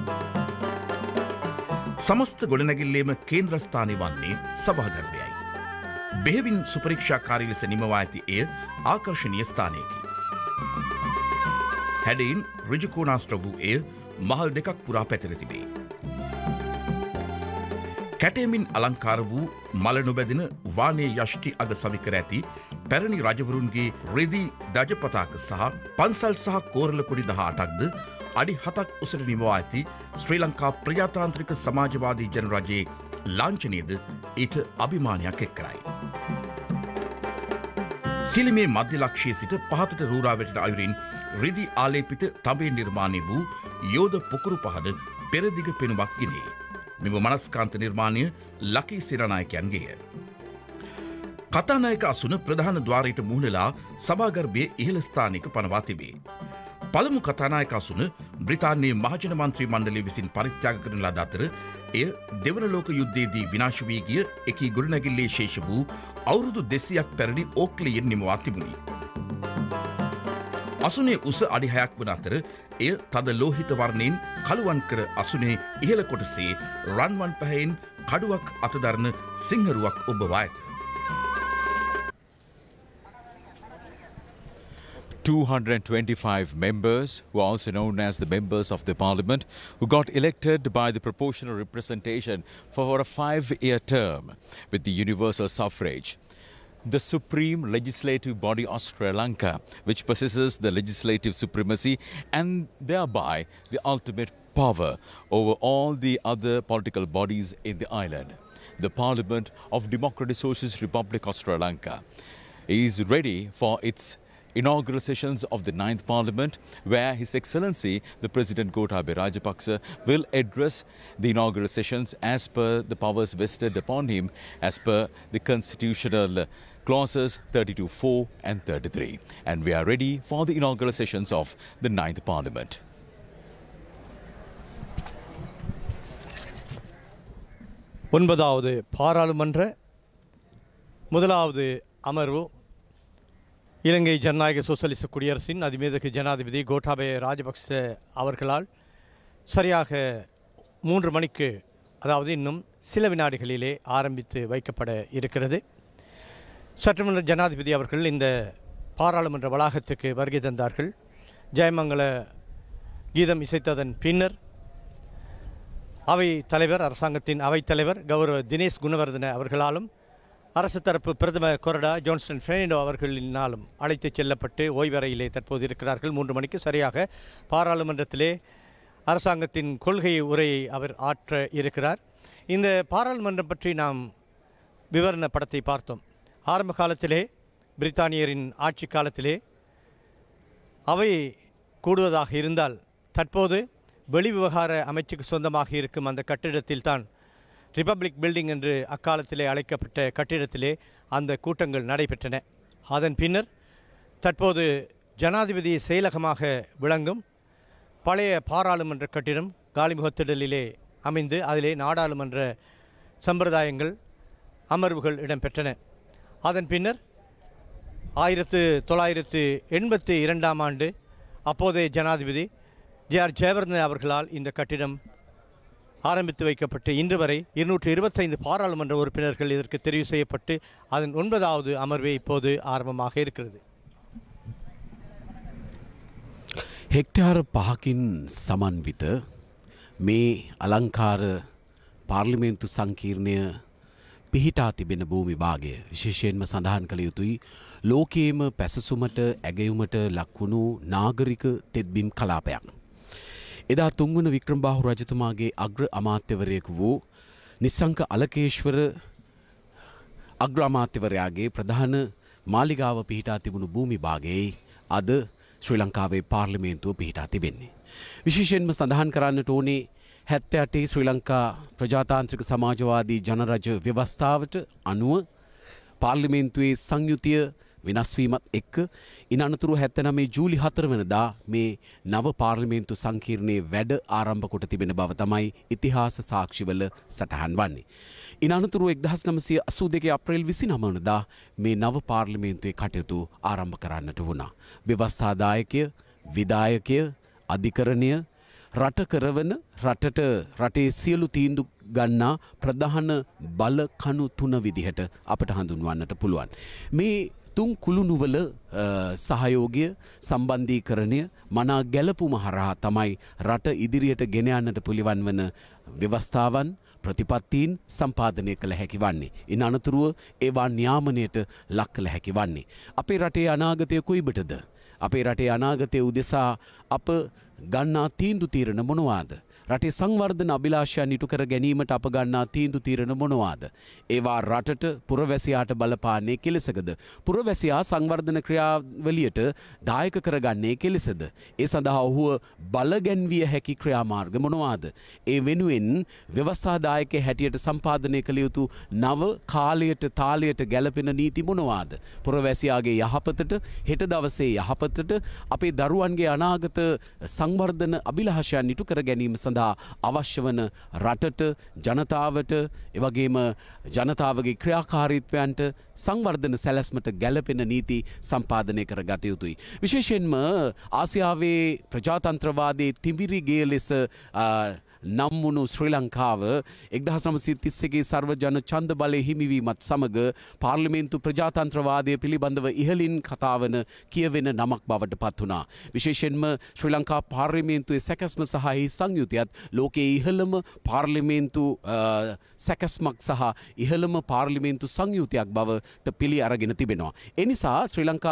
සමස්ත ගොඩනැගිල්ලේම කේන්ද්‍රස්ථානය වන්නේ සභාගර්භයයි. බෙහෙවින් සුපරීක්ෂාකාරී ලෙස නිමවා ඇති එය ආකර්ශනීය ස්ථානයකි. හැඩයින් ඍජුකෝණාශ්‍ර වූ එය මහල් දෙකක් පුරා පැතිර තිබේ. කැටයමින් අලංකාර වූ මල නොබැදෙන වානේ යෂ්ටි අග සවිකර ඇති පැරණි රජවරුන්ගේ රෙදි දජ පතාක සහ පන්සල් සහ කෝරළ කොඩි 18ක්ද අඩි 7ක් උසට නිමවා ඇති ශ්‍රී ලංකා ප්‍රජාතාන්ත්‍රික සමාජවාදී ජනරජයේ ලාංඡනයද ඊට අභිමානයක් එක් කරයි. සිලිමේ මධ්‍ය ලක්ෂයේ සිට පහතට රූරාවැටෙන අයුරින් රිදි ආලේපිත තඹේ නිර්මාණය වූ යෝධ පුකුරු පහද පෙරදිග පෙනුමක් ගෙනේ. මෙම මනස්කාන්ත නිර්මාණය ලකී සේනානායකයන්ගේය. කතානායක අසුන ප්‍රධාන ద్వාරයට මුහුණලා සභාගර්භයේ ඉහළ ස්ථානයක පනවා තිබේ. පළමු කතානායක අසුන බ්‍රිතාන්‍යයේ මහජන මන්ත්‍රී මණ්ඩලය විසින් පරිත්‍යාග කරන ලද අතර එය දෙවන ලෝක යුද්ධයේදී විනාශ වී ගිය එකී ගොඩනැගිල්ලේ ශේෂ වූ අවුරුදු 200ක් පැරණි ඕක්ලියෙන් නිමවා තිබුණි. අසුනේ උස අඩි 6ක් වන අතර එය තද ලෝහිත වර්ණයෙන් කළුවන් කර අසුනේ ඉහළ කොටසේ රන්වන් පැහැයෙන් කඩුවක් අතදරන සිංහරුවක් ඔබවා ඇත. 225 members, who are also known as the members of the parliament, who got elected by the proportional representation for a 5-year term with the universal suffrage. The supreme legislative body of Sri Lanka, which possesses the legislative supremacy and thereby the ultimate power over all the other political bodies in the island. The Parliament of Democratic Socialist Republic of Sri Lanka is ready for its inaugural sessions of the 9th Parliament, where His Excellency the President Gotabaya Rajapaksa will address the inaugural sessions as per the powers vested upon him as per the constitutional clauses 32(4) and 33. And we are ready for the inaugural sessions of the 9th Parliament. ஒன்பதாவது பாராளுமன்ற முதலாவது அமர்வு இலங்கை ஜனநாயக சோசலிச குடியரசின் அதிமேதகு ஜனாதிபதி கோட்டாபய ராஜபக்ச அவர்களால் சரியாக 3 மணிக்கு, அதாவது இன்னும் சில வினாடிகளிலே ஆரம்பித்து வைக்கப்பட இருக்கிறது. சட்டமன்ற ஜனாதிபதி அவர்கள் இந்த பாராளுமன்ற வளாகத்துக்கு வருகை தந்தார்கள். ஜெயமங்கல கீதம் இசைத்ததன் பின்னர் அவை தலைவர், அரசாங்கத்தின் அவைத் தலைவர் கௌரவ தினேஷ் குணவர்தன அவர்களாலும் அரசு தரப்பு பிரதம கொறடா ஜோன்ஸ்டன் ஃபெர்னாண்டோ அவர்களினாலும் அழைத்துச் செல்லப்பட்டு ஓய்வறையிலே தற்போது இருக்கிறார்கள். 3 மணிக்கு சரியாக பாராளுமன்றத்திலே அரசாங்கத்தின் கொள்கை உரையை அவர் ஆற்ற இருக்கிறார். இந்த பாராளுமன்றம் பற்றி நாம் விவரண படத்தை பார்த்தோம். ஆரம்ப காலத்திலே பிரித்தானியரின் ஆட்சி காலத்திலே அவை கூடுவதாக இருந்தால் தற்போது வெளிவிவகார அமைச்சுக்கு சொந்தமாக இருக்கும் அந்த கட்டிடத்தில் தான் ரிபப்ளிக் பில்டிங் என்று அக்காலத்திலே அழைக்கப்பட்ட கட்டிடத்திலே அந்த கூட்டங்கள் நடைபெற்றன. அதன் பின்னர் தற்போது ஜனாதிபதி செயலகமாக விளங்கும் பழைய பாராளுமன்ற கட்டிடம் காலிமுகத்திடலிலே அமைந்து அதிலே நாடாளுமன்ற சம்பிரதாயங்கள் அமர்வுகள் இடம்பெற்றன. அதன் பின்னர் 1982ஆம் ஆண்டு அப்போதைய ஜனாதிபதி ஜே.ஆர். ஜெயவர்தன அவர்களால் இந்த கட்டிடம் ஆரம்பித்து வைக்கப்பட்டு இன்று வரை 225 பாராளுமன்ற உறுப்பினர்கள் இதற்கு தெரிவு செய்யப்பட்டு அதன் 9வது அமர்வே இப்போது ஆரம்பமாக இருக்கிறது. හෙක්ටාර 5කින් සමන්විත මේ අලංකාර පාර්ලිමේන්තු සංකීර්ණය පිහිටා තිබෙන භූමි භාගය විශේෂයෙන්ම සඳහන් කළ යුතුයි. ලෝකයේම පැසසුමට ඇගයුමට ලක්වුණු නාගරික තෙත්බිම් කලාපයක්. එදා තුන්වන වික්‍රමබාහු රජතුමාගේ අග්‍ර අමාත්‍යවරයෙකු වූ නිස්සංක අලකේශ්වර අග්‍ර අමාත්‍යවරයාගේ ප්‍රධාන මාලිගාව පිහිටා තිබුණු භූමි භාගයේ අද ශ්‍රී ලංකාවේ පාර්ලිමේන්තුව පිහිටා තිබෙන්නේ. විශේෂයෙන්ම සඳහන් කරන්නට ඕනේ 78 ශ්‍රී ලංකා ප්‍රජාතාන්ත්‍රික සමාජවාදී ජනරජ ව්‍යවස්ථාවට අනුව පාර්ලිමේන්තුවේ සංයුතිය වෙනස් වීමත් එක්ක ඉන් අනතුරු 79 ජූලි 4 වෙනිදා මේ නව පාර්ලිමේන්තු සංකීර්ණයේ වැඩ ආරම්භ කොට තිබෙන බව තමයි ඉතිහාස සාක්ෂිවල සටහන් වන්නේ. ඉන් අනතුරු 1982 අප්‍රේල් 29 වෙනිදා මේ නව පාර්ලිමේන්තුවේ කටයුතු ආරම්භ කරන්නට වුණා. ව්‍යවස්ථාදායකය, විධායකය, අධිකරණය රට කරවන රටේ සියලු තීන්දුව ගන්නා ප්‍රධාන බල කණු තුන විදිහට අපට හඳුන්වන්නට පුළුවන්. මේ තුන් කුළුණුවල සහයෝගය සම්බන්ධීකරණය මනා ගැලපුම හරහා තමයි රට ඉදිරියට ගෙන යන්නට පුළුවන් වන ව්‍යවස්ථාවන් ප්‍රතිපත්තීන් සම්පාදනය කළ හැකි වන්නේ. ඉන් අනතුරුව ඒවා නියාමනයට ලක් කළ හැකි වන්නේ. අපේ රටේ අනාගතය කොයිබටද? අපේ රටේ අනාගතය උදෙසා අප ගන්නා තීන්දු තීරණ මොනවාද? රටේ සංවර්ධන අභිලාෂයන් ඉටු කර ගැනීමට අප ගන්නා තීන්දු තීරණ මොනවාද? ඒවා රටට පුරවැසියාට බලපාන්නේ කෙලෙසකද? පුරවැසියා සංවර්ධන ක්‍රියාවලියට දායක කරගන්නේ කෙලෙසද? ඒ සඳහා ඔහුව බලගැන්විය හැකි ක්‍රියාමාර්ග මොනවාද? ඒ වෙනුවෙන් ව්‍යවස්ථාදායකයෙක් හැටියට සම්පාදනය කළ යුතු නව කාලයට තාලයට ගැලපෙන නීති මොනවාද? පුරවැසියාගේ යහපතට, හෙට දවසේ යහපතට, අපේ දරුවන්ගේ අනාගත සංවර්ධන අභිලාෂයන් ඉටු කර ගැනීම සඳහා අවශ්‍ය වන රටට, ජනතාවට, එවැගේම ජනතාවගේ ක්‍රියාකාරීත්වයන්ට සංවර්ධන සැලැස්මට ගැලපෙන නීති සම්පාදනය කර ගත යුතුයි. විශේෂයෙන්ම ආසියාවේ ප්‍රජාතන්ත්‍රවාදයේ තිඹිරිගේ ලෙස නම් වුණු ශ්‍රී ලංකාව 1931 සර්වජන ඡන්ද බලය හිමිවීමත් සමග පාර්ලිමේන්තු ප්‍රජාතන්ත්‍රවාදය පිළිබඳව ඉහළින් කතාවන කියවෙන නමක් බවට පත් වුණා. විශේෂයෙන්ම ශ්‍රී ලංකා පාර්ලිමේන්තුවේ සැකැස්ම සහ සංයුතියත් ලෝකයේ ඉහළම පාර්ලිමේන්තු සැකැස්මක් සහ ඉහළම පාර්ලිමේන්තු සංයුතියක් බවට පිළි අරගෙන තිබෙනවා. එනිසා ශ්‍රී ලංකා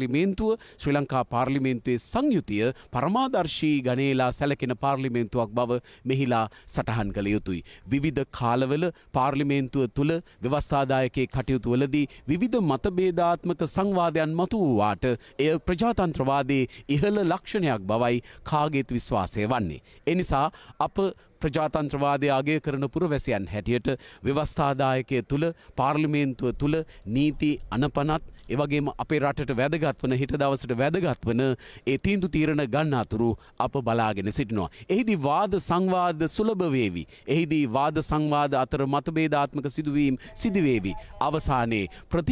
පාර්ලිමේන්තුවේ සංයුතිය පරමාදර්ශී ගණේලා සැලකෙන පාර්ලිමේන්තුවක් බව මෙහිලා සටහන් කළ යුතුයි. විවිධ කාලවල පාර්ලිමේන්තුව තුළ ව්‍යවස්ථාදායකයේ කටයුතු වලදී විවිධ මතභේදාත්මක සංවාදයන් මතුවූවාට එය ප්‍රජාතන්ත්‍රවාදයේ ඉහළ ලක්ෂණයක් බවයි කාගේත් විශ්වාසය වන්නේ. එනිසා අප ප්‍රජාතන්ත්‍රවාදය අගය කරන පුරවැසියන් හැටියට ව්‍යවස්ථාදායකය තුළ පාර්ලිමේන්තුව තුළ නීති අනපනත් එවැගේම අපේ රටට වැදගත් වන හිට දවසට වැදගත් වන ඒ තීන්දුව තීරණ ගන්න අතුරු අප බලාගෙන සිටිනවා. එහිදී වාද සංවාද සුලභ වේවි. එහිදී වාද සංවාද අතර මතභේදාත්මක සිදුවීම් සිදුවේවි. අවසානයේ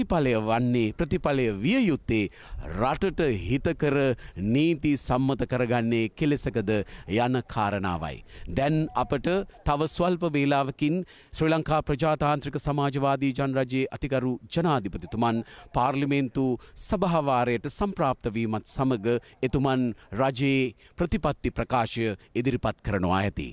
ප්‍රතිඵලය විය යුත්තේ රටට හිතකර නීති සම්මත කරගන්නේ කෙලෙසකද යන කාරණාවයි. දැන් අපට තව ස්වල්ප වේලාවකින් ශ්‍රී ලංකා ප්‍රජාතාන්ත්‍රික සමාජවාදී ජනරජයේ අතිගරු ජනාධිපතිතුමන් පාර්ලිමේන්තු සභාවාරයට සම්ප්‍රාප්ත වීමත් සමග එතුමන් රජයේ ප්‍රතිපත්ති ප්‍රකාශය ඉදිරිපත් කරනවා ඇති.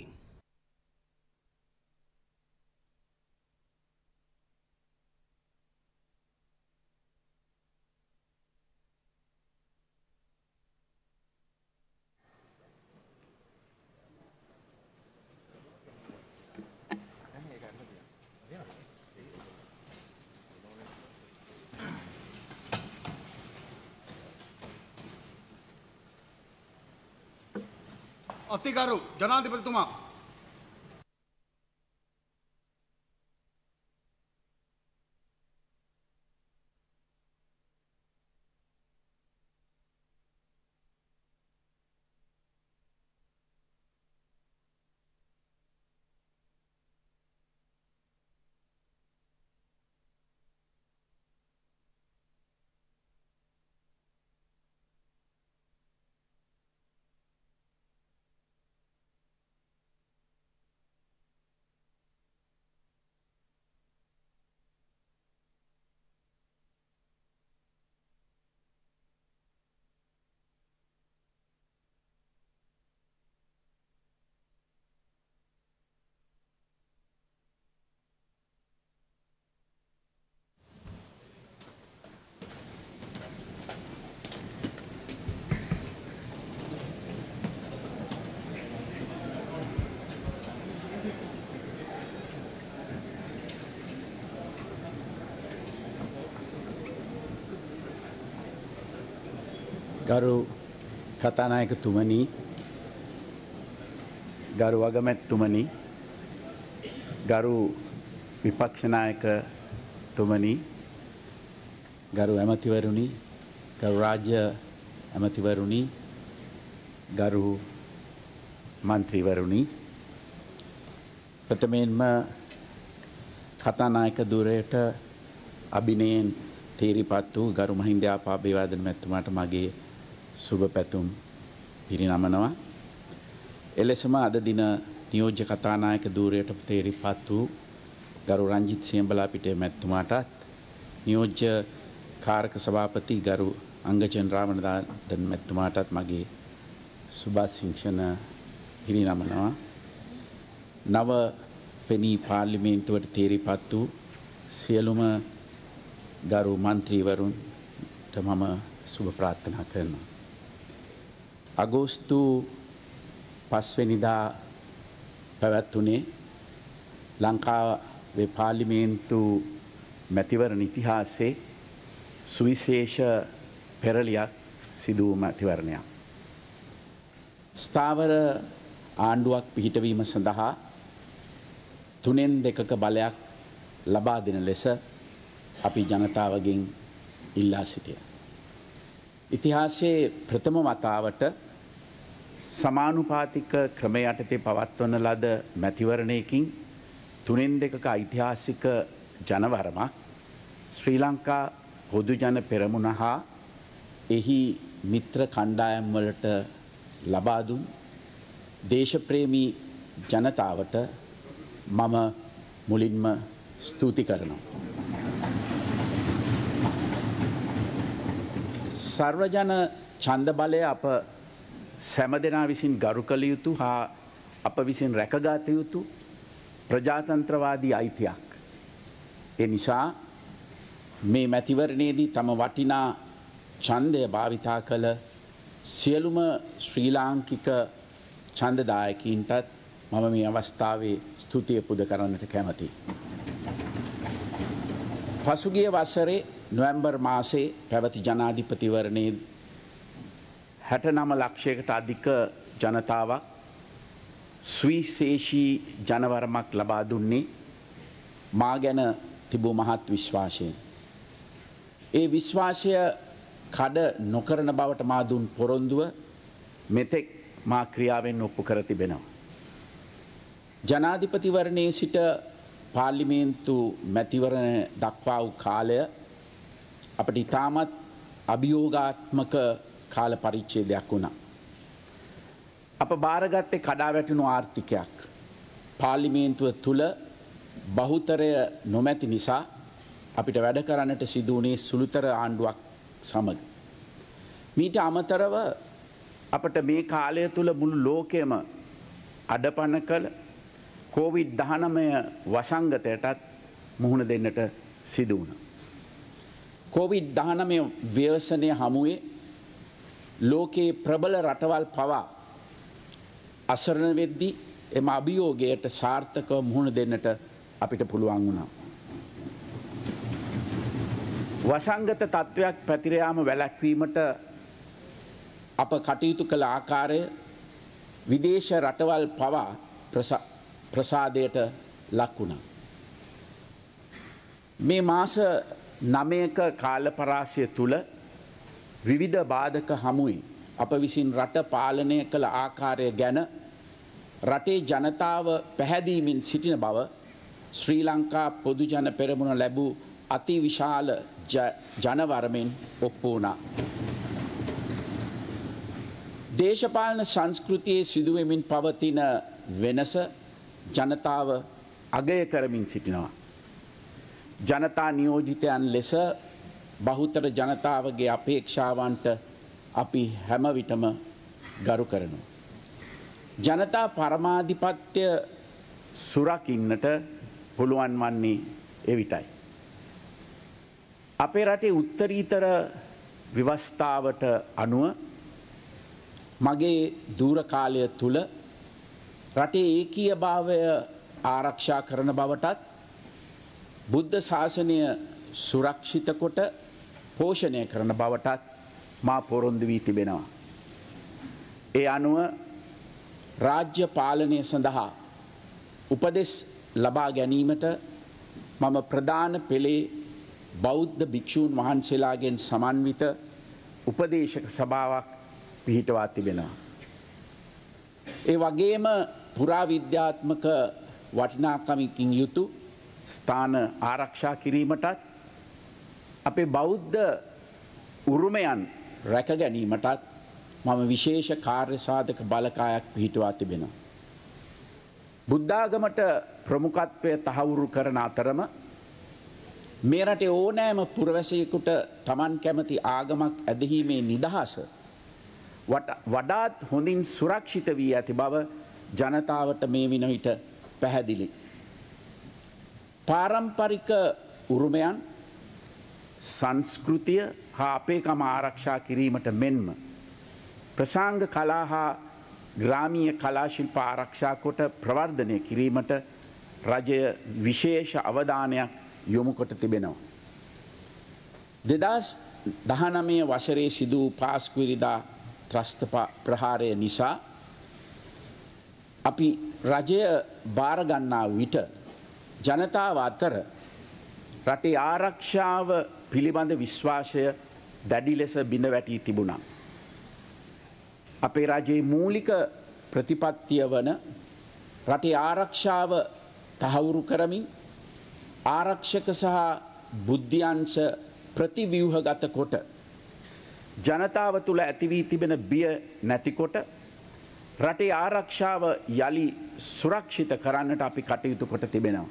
අතිගරු ජනාධිපතිතුමා ගරු කතානායකතුමනි, ගරු අගමැතිතුමනි, ගරු විපක්ෂ නායකතුමනි, ගරු ඇමතිවරුනි, ගරු රාජ්‍ය ඇමතිවරුනි, ගරු මන්ත්‍රීවරුනි, ප්‍රථමයෙන්ම කතානායක ධුරයට අභිනයෙන් තේරිපත් වූ ගරු මහින්දයාපා අබේවර්ධන මැතිතුමාට මගේ සුබ පැතුම් පිරිනමනවා. එලෙසම අද දින නියෝජ්‍ය කතානායක ධුරයට තේරිපත් වූ ගරු රංජිත් සියඹලා පිටේ මැතිතුමාටත්, නියෝජ්‍ය කාරක සභාපති ගරු අංගජන රාමනාදන් මැතිතුමාටත් මගේ සුභාශිංසන පිරිනමනවා. නව පෙනී පාර්ලිමේන්තුවට තේරිපත් වූ සියලුම ගරු මන්ත්‍රීවරුන්ට මම සුභ ප්‍රාර්ථනා කරනවා. අගෝස්තු 5 වෙනිදා පැවැත්වුණේ ලංකාවේ පාර්ලිමේන්තු මැතිවරණ ඉතිහාසයේ සුවිශේෂ පෙරලියක් සිදු වූ මැතිවරණයක්. ස්ථාවර ආණ්ඩුවක් පිහිටවීම සඳහා 3/2 බලයක් ලබා දෙන ලෙස අපි ජනතාවගෙන් ඉල්ලා සිටියා. ඉතිහාසයේ ප්‍රථම වතාවට සමානුපාතික ක්‍රමය යටතේ පවත්වන ලද මැතිවරණයකින් 3/2 ඓතිහාසික ජනවරමක් ශ්‍රී ලංකා පොදු ජන පෙරමුණ හා එහි මිත්‍ර කණ්ඩායම් වලට ලබා දුන් දේශප්‍රේමී ජනතාවට මම මුලින්ම ස්තුති කරනවා. සර්වජන ඡන්ද බලය අප සෑම දෙනා විසින් ගරු කළ යුතු හා අප විසින් රැකගත යුතු ප්‍රජාතන්ත්‍රවාදී අයිතියක්. ඒ නිසා මේ මැතිවරණයේදී තම වටිනා ඡන්දය භාවිතා කළ සියලුම ශ්‍රී ලාංකික ඡන්දදායකයින්ටත් මම මේ අවස්ථාවේ ස්තුතිය පුද කරන්නට කැමැතියි. පසුගිය වසරේ නොවැම්බර් මාසයේ පැවති ජනාධිපතිවරණයේ 69 ලක්ෂයකට අධික ජනතාවක් සුවිශේෂී ජනවරමක් ලබා දුන්නේ මා ගැන තිබූ මහත් විශ්වාසයෙන්. ඒ විශ්වාසය කඩ නොකරන බවට මා දුන් පොරොන්දුව මෙතෙක් මා ක්‍රියාවෙන් ඔප්පු කර තිබෙනවා. ජනාධිපතිවරණයේ සිට පාර්ලිමේන්තු මැතිවරණ දක්වා වූ කාලය අපට ඉතාමත් අභියෝගාත්මක කාල පරිච්ඡේදයක් වුණා. අප බාරගත්තේ කඩා වැටුණු ආර්ථිකයක්. පාර්ලිමේන්තුව තුළ බහුතරය නොමැති නිසා අපිට වැඩ කරන්නට සිදු වුණේ සුළුතර ආණ්ඩුවක් සමග. මීට අමතරව අපට මේ කාලය තුළ මුළු ලෝකෙම අඩපණ කළ COVID-19 වසංගතයටත් මුහුණ දෙන්නට සිදු වුණා. COVID-19 ව්‍යසනය හමුවේ ලෝකයේ ප්‍රබල රටවල් පවා අසරණ වෙද්දී එම අභියෝගයට සාර්ථකව මුහුණ දෙන්නට අපිට පුළුවන් වුණා. වසංගත තත්ත්වයක් පැතිර යාම වැළැක්වීමට අප කටයුතු කළ ආකාරය විදේශ රටවල් පවා ප්‍රසාදයට ලක් වුණා. මේ මාස 9ක කාලපරාසය තුළ විවිධ බාධක හමුවේ අප විසින් රට පාලනය කළ ආකාරය ගැන රටේ ජනතාව පැහැදීමෙන් සිටින බව ශ්‍රී ලංකා පොදු ජන පෙරමුණ ලැබූ අති විශාල ජනවරමෙන් ඔප්පු වුණා. දේශපාලන සංස්කෘතියේ සිදුවෙමින් පවතින වෙනස ජනතාව අගය කරමින් සිටිනවා. ජනතා නියෝජිතයන් ලෙස බහුතර ජනතාවගේ අපේක්ෂාවන්ට අපි හැම විටම ගරු කරනවා. ජනතා පරමාධිපත්‍ය සුරකින්නට පුළුවන් වන්නේ එවිටයි. අපේ රටේ උත්තරීතර ව්‍යවස්ථාවට අනුව මගේ දූර කාලය තුළ රටේ ඒකීය භාවය ආරක්ෂා කරන බවටත් බුද්ධ ශාසනය සුරක්ෂිත කොට පෝෂණය කරන බවටත් මා පොරොන්දු වී තිබෙනවා. ඒ අනුව රාජ්‍ය පාලනය සඳහා උපදෙස් ලබා ගැනීමට මම ප්‍රධාන පෙළේ බෞද්ධ භික්ෂූන් වහන්සේලාගෙන් සමන්විත උපදේශක සභාවක් පිහිටවා තිබෙනවා. ඒ වගේම පුරාවිද්‍යාත්මක වටිනාකමකින් යුතු ස්ථාන ආරක්ෂා කිරීමටත් අපේ බෞද්ධ උරුමයන් රැක ගැනීමටත් මම විශේෂ කාර්ය සාධක බලකායක් පිහිටවා තිබෙනවා. බුද්ධාගමට ප්‍රමුඛත්වය තහවුරු කරන අතරම මේ රටේ ඕනෑම පුරවැසියෙකුට Taman කැමති ආගමක් ඇදහිීමේ නිදහස වඩාත් හොඳින් සුරක්ෂිත වී ඇති බව ජනතාවට මේ වින විට පැහැදිලි. පාරම්පරික උරුමයන් සංස්කෘතිය හා අපේකම ආරක්ෂා කිරීමට මෙන්ම ප්‍රසංග කලා හා ග්‍රාමීය කලා ශිල්ප ආරක්ෂා කොට ප්‍රවර්ධනය කිරීමට රජය විශේෂ අවධානයක් යොමු කොට තිබෙනවා. 2019 වසරේ සිදු පාස්කුවිරිදා ත්‍රස්ත ප්‍රහාරය නිසා අපි රජය භාරගන්නා විට ජනතාව අතර රටේ ආරක්ෂාව පිළිබඳ විශ්වාසය දැඩි ලෙස බිඳ වැටී තිබුණා. අපේ රජයේ මූලික ප්‍රතිපත්තිය වන රටේ ආරක්ෂාව තහවුරු කරමින් ආරක්ෂක සහ බුද්ධ්‍යංශ ප්‍රතිව්‍යුහගත කොට ජනතාව තුළ ඇති වී තිබෙන බිය නැතිකොට රටේ ආරක්ෂාව යලි සුරක්ෂිත කරන්නට අපි කටයුතු කොට තිබෙනවා.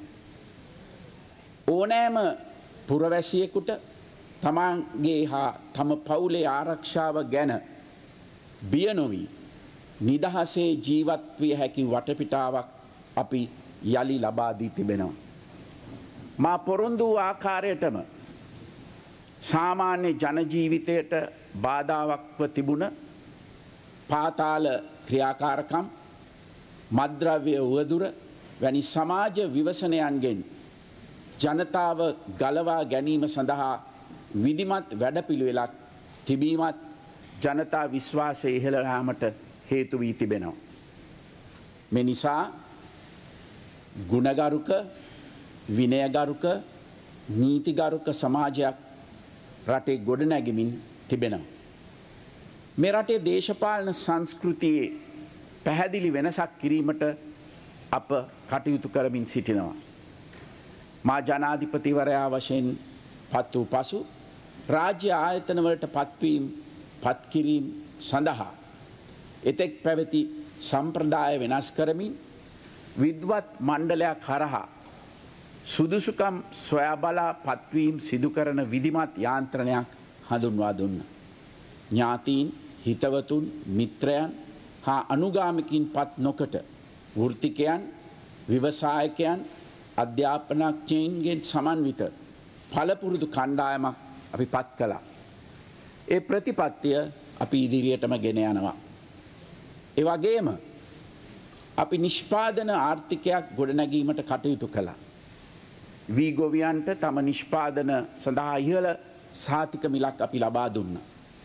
ඕනෑම පුරවැසියෙකුට තමන්ගේ හා තම පවුලේ ආරක්ෂාව ගැන බිය නොවී නිදහසේ ජීවත් විය හැකි වටපිටාවක් අපි යලි ලබා දී තිබෙනවා. මා පොරොන්දු වූ ආකාරයටම සාමාන්‍ය ජනජීවිතයට බාධාවක්ව තිබුණ පාතාල ක්‍රියාකාරකම් මද්‍රව්‍ය උවදුර වැනි සමාජ විවසනයන්ගෙන් ජනතාව ගලවා ගැනීම සඳහා විධිමත් වැඩපිළිවෙලක් තිබීමත් ජනතා විශ්වාසය ඉහළ යාමට හේතු වී තිබෙනවා. මේ නිසා ගුණගරුක විනයගරුක නීතිගරුක සමාජයක් රටේ ගොඩනැගෙමින් තිබෙනවා. මේ රටේ දේශපාලන සංස්කෘතියේ පැහැදිලි වෙනසක් කිරීමට අප කටයුතු කරමින් සිටිනවා. මා ජනාධිපතිවරයා වශයෙන් පත් වූ පසු රාජ්‍ය ආයතනවලට පත්කිරීම් සඳහා එතෙක් පැවති සම්ප්‍රදාය වෙනස් කරමින් විද්වත් මණ්ඩලයක් හරහා සුදුසුකම් සොයා බලා පත්වීම් සිදු කරන විධිමත් යාන්ත්‍රණයක් හඳුන්වා දුන්න. ඥාතීන් හිතවතුන් මිත්‍රයන් හා අනුගාමිකින් පත් නොකට වෘත්තිකයන් ව්‍යවසායකයන් අධ්‍යාපනඥයින්ගෙන් සමන්විත පළපුරුදු කණ්ඩායමක් අපි පත් කළා. ඒ ප්‍රතිපත්තිය අපි ඉදිරියටම ගෙන යනවා. ඒ වගේම අපි නිෂ්පාදන ආර්ථිකයක් ගොඩනැගීමට කටයුතු කළා. වී ගොවියන්ට තම නිෂ්පාදන සඳහා ඉහළ සහතික මිලක් අපි ලබා දුන්නා.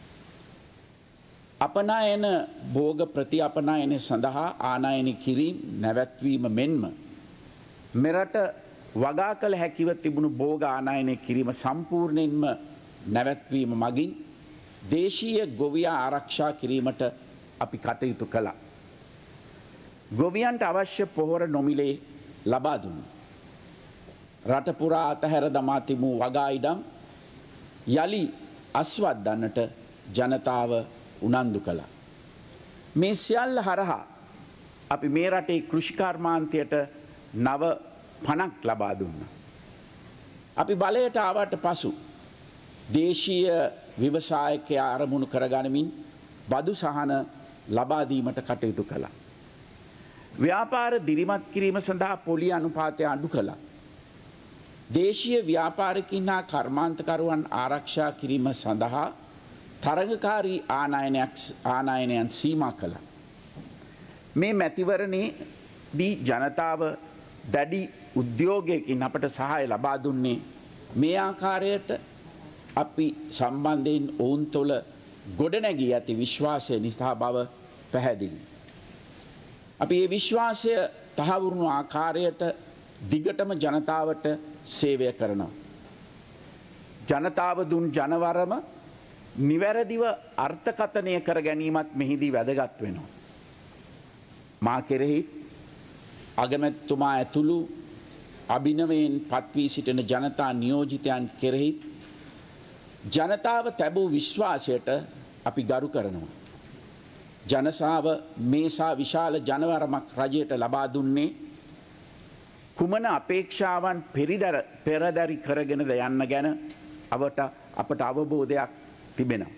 අපනයන භෝග ප්‍රතිඅපනයන සඳහා ආනයන කිරීම නැවැත්වීම මෙන්ම මෙරට වගා කළ හැකිව තිබුණු භෝග ආනයනය කිරීම සම්පූර්ණයෙන්ම නැවැත්වීම මගින් දේශීය ගොවියා ආරක්ෂා කිරීමට අපි කටයුතු කළා. ගොවියන්ට අවශ්‍ය පොහොර නොමිලේ ලබා දුන්නා. රට පුරා අතහැර දමා තිබූ වගා ඉඩම් යලි අස්වද්දන්නට ජනතාව උනන්දු කළා. මේ සියල්ල හරහා අපි මේ රටේ කෘෂිකර්මාන්තයට නව පණක් ලබා දුන්නා. අපි බලයට ආවට පසු දේශීය ව්‍යවසායකයා අරමුණු කරගනිමින් බදු සහන ලබා දීමට කටයුතු කළා. ව්‍යාපාර දිරිමත් කිරීම සඳහා පොලි අනුපාතය අඩු කළා. දේශීය ව්‍යාපාරිකින් හා කර්මාන්තකරුවන් ආරක්ෂා කිරීම සඳහා තරගකාරී ආනයනයන් සීමා කළා. මේ මැතිවරණයේදී ජනතාව දැඩි උද්‍යෝගයකින් අපට සහාය ලබා දුන්නේ මේ ආකාරයට අපි සම්බන්ධයෙන් ඔවුන් තුළ ගොඩනැගී ඇති විශ්වාසය නිසා බව පැහැදිලි. අපි මේ විශ්වාසය තහවුරුණු ආකාරයට දිගටම ජනතාවට සේවය කරනවා. ජනතාව දුන් ජනවරම නිවැරදිව අර්ථකථනය කර ගැනීමත් මෙහිදී වැදගත් වෙනවා. මා කෙරෙහි අගමැතිතුමා ඇතුළු අභිනවයෙන් පත්වී සිටින ජනතා නියෝජිතයන් කෙරෙහි ජනතාව තැබූ විශ්වාසයට අපි ගරු කරනවා. ජනසාව මේසා විශාල ජනවරමක් රජයට ලබා දුන්නේ කුමන අපේක්ෂාවන් පෙරදැරි කරගෙනද යන්න ගැන අපට අවබෝධයක් තිබෙනවා.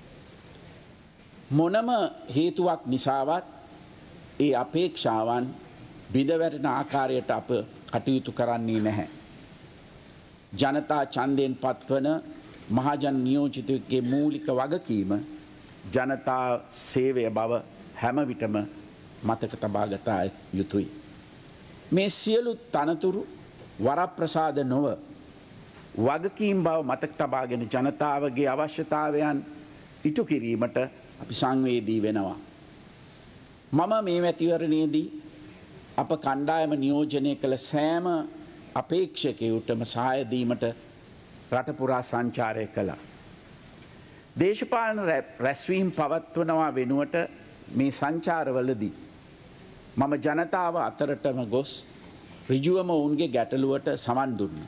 මොනම හේතුවක් නිසාවත් ඒ අපේක්ෂාවන් බිඳවැටෙන ආකාරයට අප කටයුතු කරන්නේ නැහැ. ජනතා ඡන්දයෙන් පත්වන මහජන නියෝජිතයෙකුගේ මූලික වගකීම ජනතා සේවය බව හැම විටම මතක තබා ගත යුතුයි. මේ සියලු තනතුරු වරප්‍රසාද නොව වගකීම් බව මතක තබාගෙන ජනතාවගේ අවශ්‍යතාවයන් ඉටු කිරීමට අපි සංවේදී වෙනවා. මම මේ මැතිවරණයේදී අප කණ්ඩායම නියෝජනය කළ සෑම අපේක්ෂකයකුටම සහාය දීමට රට පුරා සංචාරය කළා. දේශපාලන රැස්වීම් පවත්වනවා වෙනුවට මේ සංචාරවලදී මම ජනතාව අතරටම ගොස් ඍජුවම ඔවුන්ගේ ගැටලුවට සමන් දුන්නා.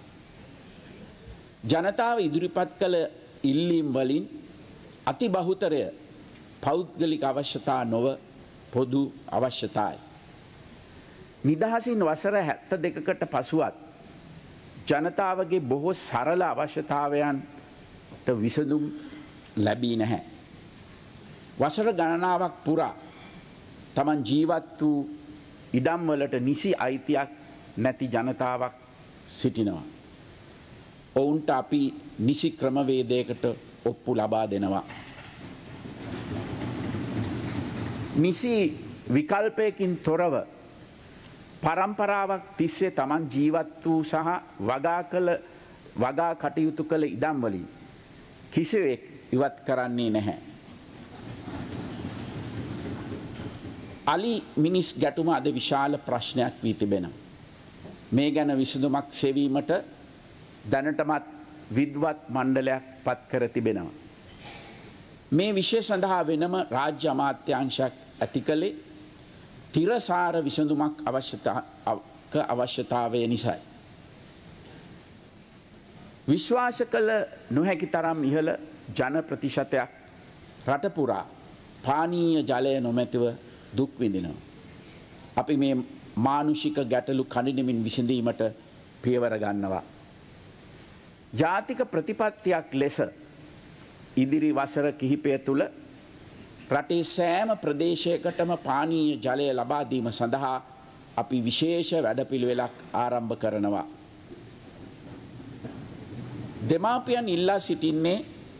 ජනතාව ඉදිරිපත් කළ ඉල්ලීම් වලින් අති බහුතරය පෞද්ගලික අවශ්‍යතා නොව පොදු අවශ්‍යතායි. නිදහසින් වසර 72කට පසුවත් ජනතාවගේ බොහෝ සරල අවශ්‍යතාවයන්ට විසඳුම් ලැබී නැහැ. වසර ගණනාවක් පුරා තමන් ජීවත් වූ ඉඩම්වලට නිසි අයිතියක් නැති ජනතාවක් සිටිනවා. ඔවුන්ට අපි නිසි ක්‍රමවේදයකට ඔප්පු ලබා දෙනවා. නිසි විකල්පයකින් තොරව පරම්පරාවක් තිස්සේ තමන් ජීවත් වූ සහ වගා කටයුතු කළ ඉඩම්වලින් කිසිවෙක් ඉවත් කරන්නේ නැහැ. අලි මිනිස් ගැටුම අද විශාල ප්‍රශ්නයක් වී තිබෙනවා. මේ ගැන විසඳුමක් සෙවීමට දැනටමත් විද්වත් මණ්ඩලයක් පත් කර තිබෙනවා. මේ විෂය සඳහා වෙනම රාජ්‍ය අමාත්‍යාංශයක් ඇති කළේ තිරසාර විසඳුමක් අවශ්‍යතාවය නිසායි. විශ්වාස කළ නොහැකි තරම් ඉහළ ජන ප්‍රතිශතයක් රට පුරා පානීය ජලය නොමැතිව දුක් විඳිනවා. අපි මේ මානුෂික ගැටලු කඩිනමින් විසඳීමට පියවර ගන්නවා. ජාතික ප්‍රතිපත්තියක් ලෙස ඉදිරි වසර කිහිපය තුළ රටේ සෑම ප්‍රදේශයකටම පානීය ජලය ලබා දීම සඳහා අපි විශේෂ වැඩපිළිවෙලක් ආරම්භ කරනවා. දෙමාපියන් ඉල්ලා සිටින්නේ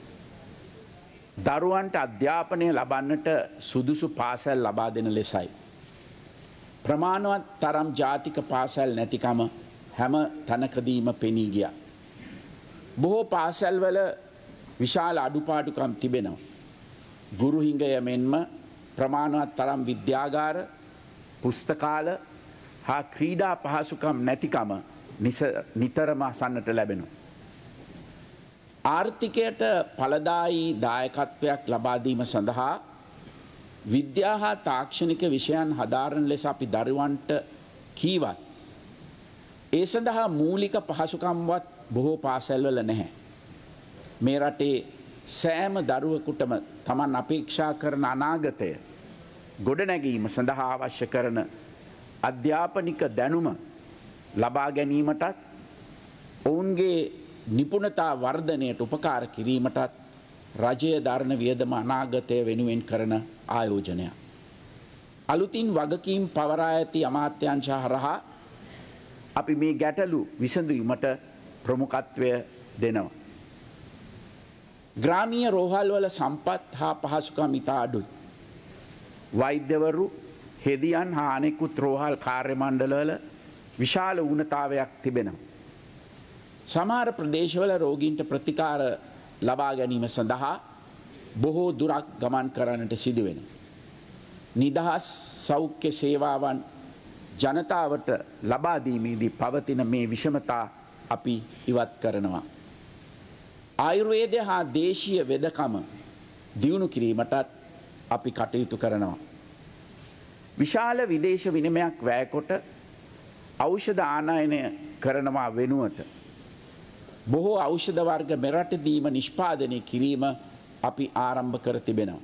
දරුවන්ට අධ්‍යාපනය ලබන්නට සුදුසු පාසැල් ලබා දෙන ලෙසයි. ප්‍රමාණවත් තරම් ජාතික පාසැල් නැතිකම හැම තැනකදීම පෙනී ගියා. බොහෝ පාසැල්වල විශාල අඩුපාඩුකම් තිබෙනවා. ගුරු හිඟය මෙන්ම ප්‍රමාණවත් තරම් විද්‍යාගාර, පුස්තකාල හා ක්‍රීඩා පහසුකම් නැතිකම නිතරම අසන්නට ලැබෙනවා. ආර්ථිකයට ඵලදායී දායකත්වයක් ලබා දීම සඳහා විද්‍යා හා තාක්ෂණික විෂයන් හදාරන ලෙස අපි දරුවන්ට කීවත් ඒ සඳහා මූලික පහසුකම්වත් බොහෝ පාසැල්වල නැහැ. මේ රටේ සෑම දරුවෙකුටම තමන් අපේක්ෂා කරන අනාගතය ගොඩනැගීම සඳහා අවශ්‍ය කරන අධ්‍යාපනික දැනුම ලබා ගැනීමටත් ඔවුන්ගේ නිපුණතා වර්ධනයට උපකාර කිරීමටත් රජය දරන වියදම අනාගතය වෙනුවෙන් කරන ආයෝජනය. අලුතින් වගකීම් පවරා ඇති අමාත්‍යංශ හරහා අපි මේ ගැටලු විසඳීමට ප්‍රමුඛත්වය දෙනවා. ග්‍රාමීය රෝහල්වල සම්පත් හා පහසුකම් ඉතා අඩුයි. වෛද්‍යවරු, හෙදියන් හා අනෙකුත් රෝහල් කාර්ය මණ්ඩලවල විශාල ඌනතාවයක් තිබෙනවා. සමහර ප්‍රදේශවල රෝගීන්ට ප්‍රතිකාර ලබා ගැනීම සඳහා බොහෝ දුරක් ගමන් කරන්නට සිදුවෙන. නිදහස් සෞඛ්‍ය සේවාවන් ජනතාවට ලබාදීමේදී පවතින මේ විෂමතා අපි ඉවත් කරනවා. ආයුර්වේදය හා දේශීය වෙදකම දියුණු කිරීමටත් අපි කටයුතු කරනවා. විශාල විදේශ විනිමයක් වැයකොට ඖෂධ ආනයනය කරනවා වෙනුවට බොහෝ ඖෂධ වර්ග මෙරටදීම නිෂ්පාදනය කිරීම අපි ආරම්භ කර තිබෙනවා.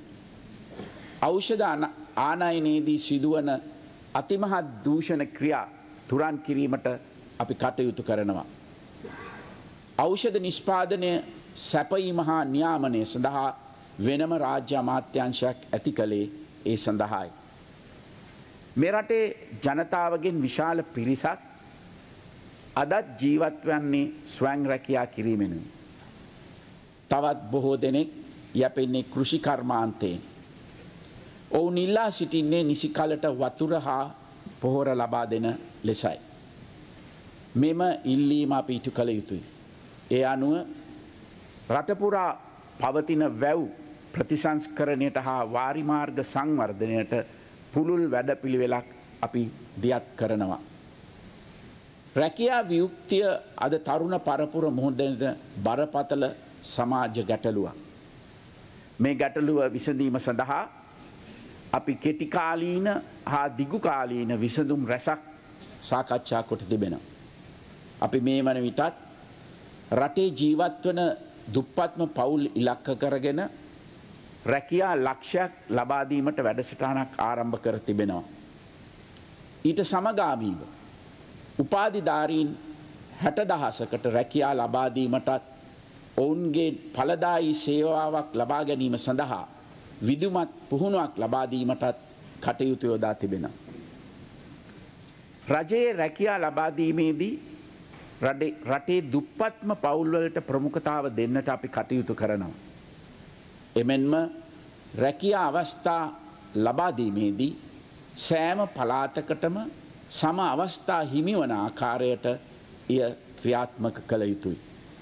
ඖෂධ ආනයනයේදී සිදුවන අතිමහත් දූෂණ ක්‍රියා තුරන් කිරීමට අපි කටයුතු කරනවා. ඖෂධ නිෂ්පාදනය සැපයීම හා නියාමනය සඳහා වෙනම රාජ්‍ය අමාත්‍යංශයක් ඇති කළේ ඒ සඳහායි. මෙරටේ ජනතාවගෙන් විශාල පිරිසක් අදත් ජීවත් වන්නේ ස්වයං රැකියා කිරීමෙනුයි. තවත් බොහෝ දෙනෙක් යැපෙන්නේ කෘෂි කර්මාන්තයෙන්. ඔවුන් ඉල්ලා සිටින්නේ නිසි කලට වතුර හා පොහොර ලබා දෙන ලෙසයි. මෙම ඉල්ලීම අපි ඉටු කළ යුතුයි. ඒ අනුව රටපුරා පවතින වැව් ප්‍රතිසංස්කරණයට හා වාරිමාර්ග සංවර්ධනයට පුළුල් වැඩපිළිවෙලක් අපි දියත් කරනවා. රැකියා වියුක්තිය අද තරුණ පරපුර මුහුණ බරපතල සමාජ ගැටලුවක්. මේ ගැටලුව විසඳීම සඳහා අපි කෙටිකාලීන හා දිගුකාලීන විසඳුම් රැසක් සාකච්ඡා කොට තිබෙනවා. අපි මේ වන විටත් රටේ ජීවත්වන දුප්පත්ම පවුල් ඉලක්ක කරගෙන රැකියා ලක්ෂයක් ලබාදීමට වැඩසටහනක් ආරම්භ කර තිබෙනවා. ඊට සමගාමීව උපාධිධාරීන් 60,000කට රැකියා ලබාදීමටත් ඔවුන්ගේ ඵලදායී සේවාවක් ලබා ගැනීම සඳහා විදුමත් පුහුණුවක් ලබාදීමටත් කටයුතු යොදා තිබෙනවා. රජයේ රැකියා ලබාදීමේදී රටේ දුප්පත්ම පවුල්වලට ප්‍රමුඛතාව දෙන්නට අපි කටයුතු කරනවා. එමෙන්ම රැකියා අවස්ථා ලබාදීමේදී සෑම පළාතකටම සම අවස්ථා හිමිවන ආකාරයට එය ක්‍රියාත්මක කළ යුතුයි.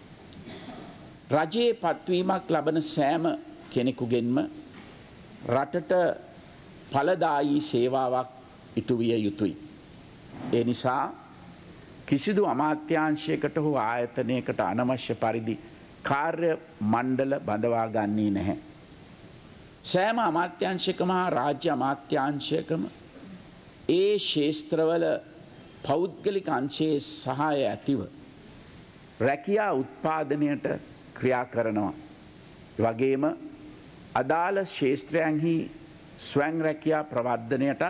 රජයේ පත්වීමක් ලබන සෑම කෙනෙකුගෙන්ම රටට ඵලදායී සේවාවක් ඉටු විය යුතුයි. ඒ නිසා කිසිදු අමාත්‍යාංශයකට හෝ ආයතනයකට අනවශ්‍ය පරිදි කාර්ය මණ්ඩල බඳවා ගන්නේ නැහැ. සෑම අමාත්‍යාංශයකම හා රාජ්‍ය අමාත්‍යාංශයකම ඒ ශේස්ත්‍රවල පෞද්ගලික අංශයේ සහාය ඇතිව රැකියා උත්පාදනයට ක්‍රියා කරනවා. වගේම අදාළ ශේස්ත්‍රයන්හි ස්වයං රැකියා ප්‍රවර්ධනයටත්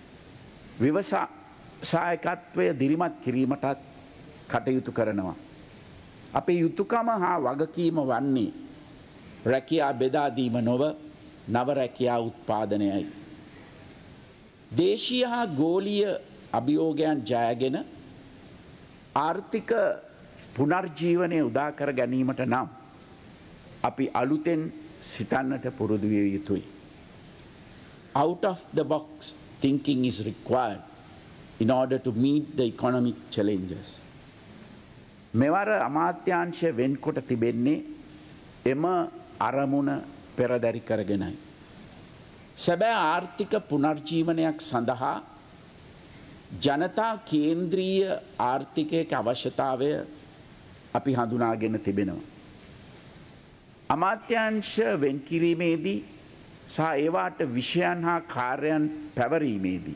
විවසායකත්වය දිරිමත් කිරීමටත් කටයුතු කරනවා. අපේ යුතුකම හා වගකීම වන්නේ රැකියා බෙදාදීම නොව නව රැකියා උත්පාදනයයි. දේශීය හා ගෝලීය අභියෝගයන් ජයගෙන ආර්ථික පුනර්ජීවනය උදා කර ගැනීමට නම් අපි අලුතෙන් සිතන්නට පුරුදු විය යුතුයි. Out of the box thinking is required in order to meet the economic challenges. මෙවර අමාත්‍යාංශය වෙන්කොට තිබෙන්නේ එම අරමුණ පෙරදරි කරගෙනයි. සැබෑ ආර්ථික පුනර්ජීවනයක් සඳහා ජනතා කේන්ද්‍රීය ආර්ථිකයක අවශ්‍යතාවය අපි හඳුනාගෙන තිබෙනවා. අමාත්‍යාංශ වෙන්කිරීමේදී සහ ඒවාට විෂයන් හා කාර්යයන් පැවරීමේදී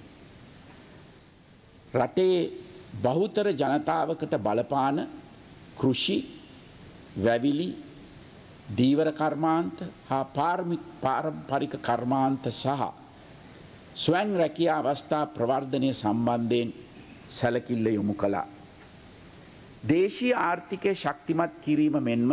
රටේ බහුතර ජනතාවකට බලපාන කෘෂි, වැවිලි, දීවර කර්මාන්ත හා පාරම්පරික කර්මාන්ත සහ ස්වයං රැකියා අවස්ථා ප්‍රවර්ධනය සම්බන්ධයෙන් සැලකිල්ල යොමු කළා. දේශීය ආර්ථිකය ශක්තිමත් කිරීම මෙන්ම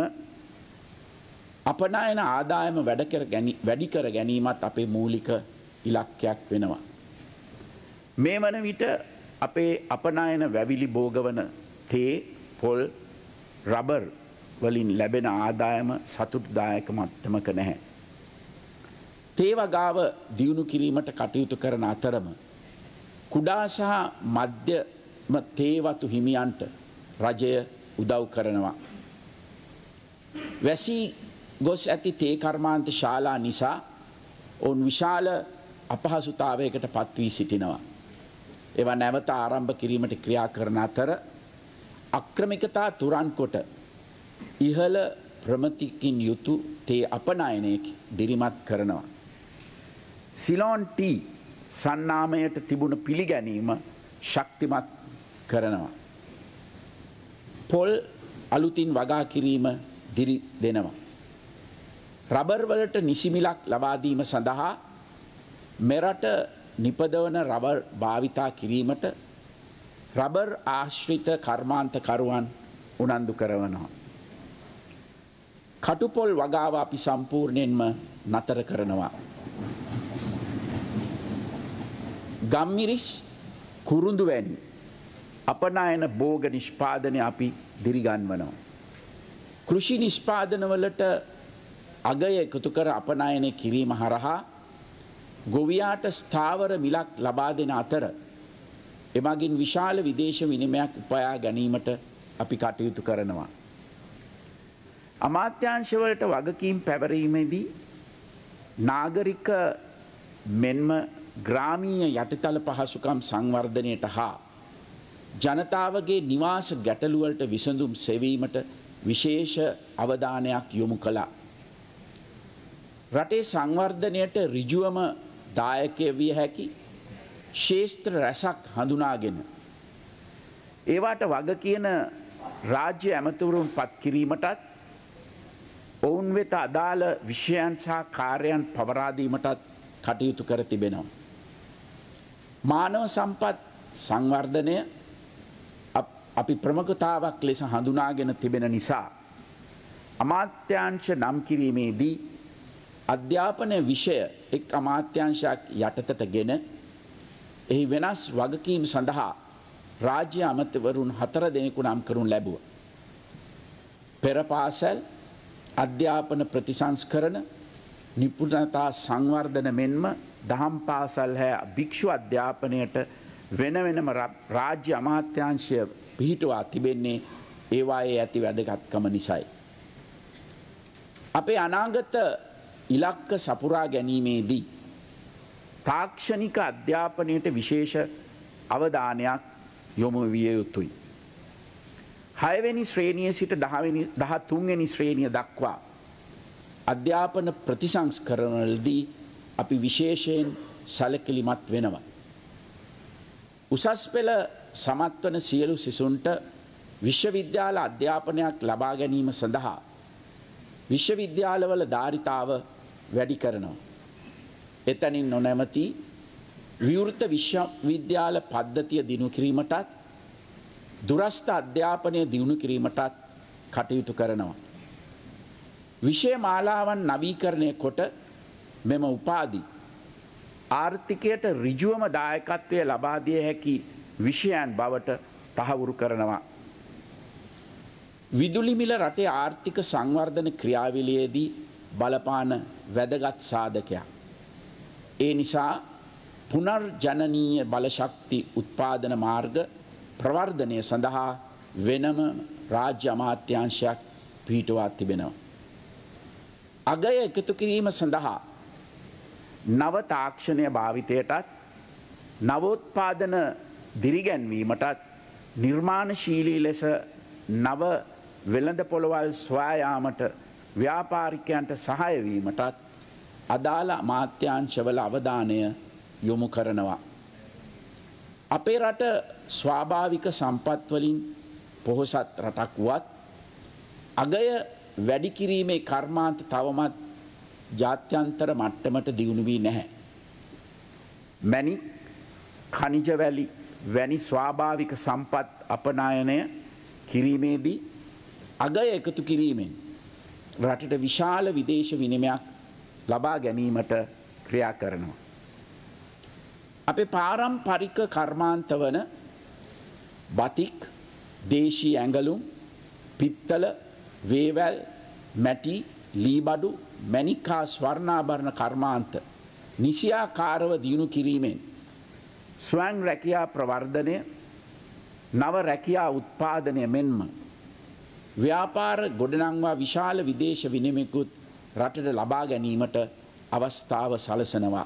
අපනයන ආදායම වැඩි කර ගැනීමත් අපේ මූලික ඉලක්කයක් වෙනවා. මේ වන විට අපේ අපනයන වැවිලි භෝගවන තේ, පොල්, රබර් වලින් ලැබෙන ආදායම සතුටුදායක මට්ටමක නැහැ. තේ වගාව දියුණු කිරීමට කටයුතු කරන අතරම කුඩා සහ මධ්‍යම තේවතු හිමියන්ට රජය උදව් කරනවා. වැසි ගොස් ඇති තේ කර්මාන්ත ශාලා නිසා ඔවුන් විශාල අපහසුතාවයකට පත්වී සිටිනවා. ඒවා නැවත ආරම්භ කිරීමට ක්‍රියා කරන අතර අක්‍රමිකතා තුරන් කොට ඉහළ ප්‍රමතිකින් යුතු තේ අපනයනය දිරිමත් කරනවා. සිලෝන් ටී සන්නාමයට තිබුණ පිළිගැනීම ශක්තිමත් කරනවා. පොල් අලුතින් වගා කිරීම දිරි දෙනවා. රබර්වලට නිසිමිලක් ලබාදීම සඳහා මෙරට නිපදවන රබර් භාවිතා කිරීමට රබර් ආශ්‍රිත කර්මාන්තකරුවන් උනන්දු කරවනවා. කටුපොල් වගාව අපි සම්පූර්ණයෙන්ම නතර කරනවා. ගම්මිරිස් කුරුඳු වැනි අපනයන බෝග නිෂ්පාදනය අපි දිරිගන්වනවා. කෘෂි නිෂ්පාදනවලට අගය එකතු කර අපනයනය කිරීම හරහා ගොවියාට ස්ථාවර මිලක් ලබා දෙන අතර එමගින් විශාල විදේශ විනිමයක් උපයා ගැනීමට අපි කටයුතු කරනවා. අමාත්‍යාංශවලට වගකීම් පැවරීමේදී නාගරික මෙන්ම ග්‍රාමීය යටිතල පහසුකම් සංවර්ධනයට හා ජනතාවගේ නිවාස ගැටලුවලට විසඳුම් සෙවීමට විශේෂ අවධානයක් යොමු කළා. රටේ සංවර්ධනයට ඍජුවම දායකය විය හැකි ශේෂ්ත්‍ර රැසක් හඳුනාගෙන ඒවාට වග කියන රාජ්‍ය ඇමතිවරුන් පත් කිරීමටත් ඔවුන් වෙත අදාළ විෂයන් සහ කාර්යයන් පවරා දීමටත් කටයුතු කර තිබෙනවා. මානව සම්පත් සංවර්ධනය අපි ප්‍රමුඛතාවක් ලෙස හඳුනාගෙන තිබෙන නිසා අමාත්‍යාංශ නම් කිරීමේදී අධ්‍යාපන විෂය එක් අමාත්‍යාංශයක් යටතට ගෙන එහි වෙනස් වගකීම් සඳහා රාජ්‍ය අමාත්‍යවරුන් 4 දෙනෙකු නම් කරනු ලැබුවා. පෙර පාසල් අධ්‍යාපන ප්‍රතිසංස්කරණ නිපුණතා සංවර්ධන මෙන්ම දහම් පාසල් හැ භික්ෂු අධ්‍යාපනයට වෙන වෙනම රාජ්‍ය අමාත්‍යාංශය පිහිටුවා තිබෙන්නේ ඒවායේ ඇති වැදගත්කම නිසායි. අපේ අනාගත ඉලක්ක සපුරා ගැනීමේදී තාක්ෂණික අධ්‍යාපනයට විශේෂ අවධානයක් යොමු විය යුතුයි. 6 වෙනි ශ්‍රේණිය සිට 13 වෙනි ශ්‍රේණිය දක්වා අධ්‍යාපන ප්‍රතිසංස්කරණවලදී අපි විශේෂයෙන් සැලකිලිමත් වෙනවා. උසස් පෙළ සමත්වන සියලු සිසුන්ට විශ්වවිද්‍යාල අධ්‍යාපනයක් ලබා ගැනීම සඳහා විශ්වවිද්‍යාලවල ධාරිතාව වැඩි කරනවා. එතනින් නොනැමති විවෘත විශ්වවිද්‍යාල පද්ධතිය දිනු කිරීමටත් දුරස්ථ අධ්‍යාපනය දියුණු කිරීමටත් කටයුතු කරනවා. විෂය මාලාවන් නවීකරණය කොට මෙම උපාධි ආර්ථිකයට ඍජුවම දායකත්වය ලබා දිය හැකි විෂයන් බවට තහවුරු කරනවා. විදුලි මිල රටේ ආර්ථික සංවර්ධන ක්‍රියාවලියේදී බලපාන වැදගත් සාධකයක්. ඒ නිසා පුනර්ජනනීය බලශක්ති උත්පාදන මාර්ග ප්‍රවර්ධනය සඳහා වෙනම රාජ්‍ය අමාත්‍යාංශයක් පිහිටුවා තිබෙනවා. අගය එකතු කිරීම සඳහා නව තාක්ෂණය භාවිතයටත් නවෝත්පාදන දිරිගැන්වීමටත් නිර්මාණශීලී ලෙස නව වෙළඳ පොළවල් සොයායාමට ව්‍යාපාරිකයන්ට සහාය වීමටත් අදාළ අමාත්‍යාංශවල අවධානය යොමු කරනවා. අපේ රට ස්වාභාවික සම්පත් වලින් පොහොසත් රටක් වුවත් අගය වැඩි කිරීමේ කර්මාන්ත තවමත් ජාත්‍යන්තර මට්ටමට දියුණු වී නැහැ. මැණික් ඛනිජ වැලි වැනි ස්වාභාවික සම්පත් අපනයනය කිරීමේදී අගය එකතු කිරීමෙන් රටට විශාල විදේශ විනිමයක් ලබා ගැනීමට ක්‍රියා කරනවා. අපේ පාරම්පරික කර්මාන්ත වන බතික්, දේශීය ඇඟලුම්, පිත්තල, වේවැල්, මැටි, ලීබඩු, මැණික් හා ස්වර්ණාභරණ කර්මාන්ත නිසියාකාරව දියුණු කිරීමෙන් ස්වයං රැකියා ප්‍රවර්ධනය, නව රැකියා උත්පාදනය මෙන්ම ව්‍යාපාර ගොඩනංවා විශාල විදේශ විනිමයකුත් රටට ලබා ගැනීමට අවස්ථාව සලසනවා.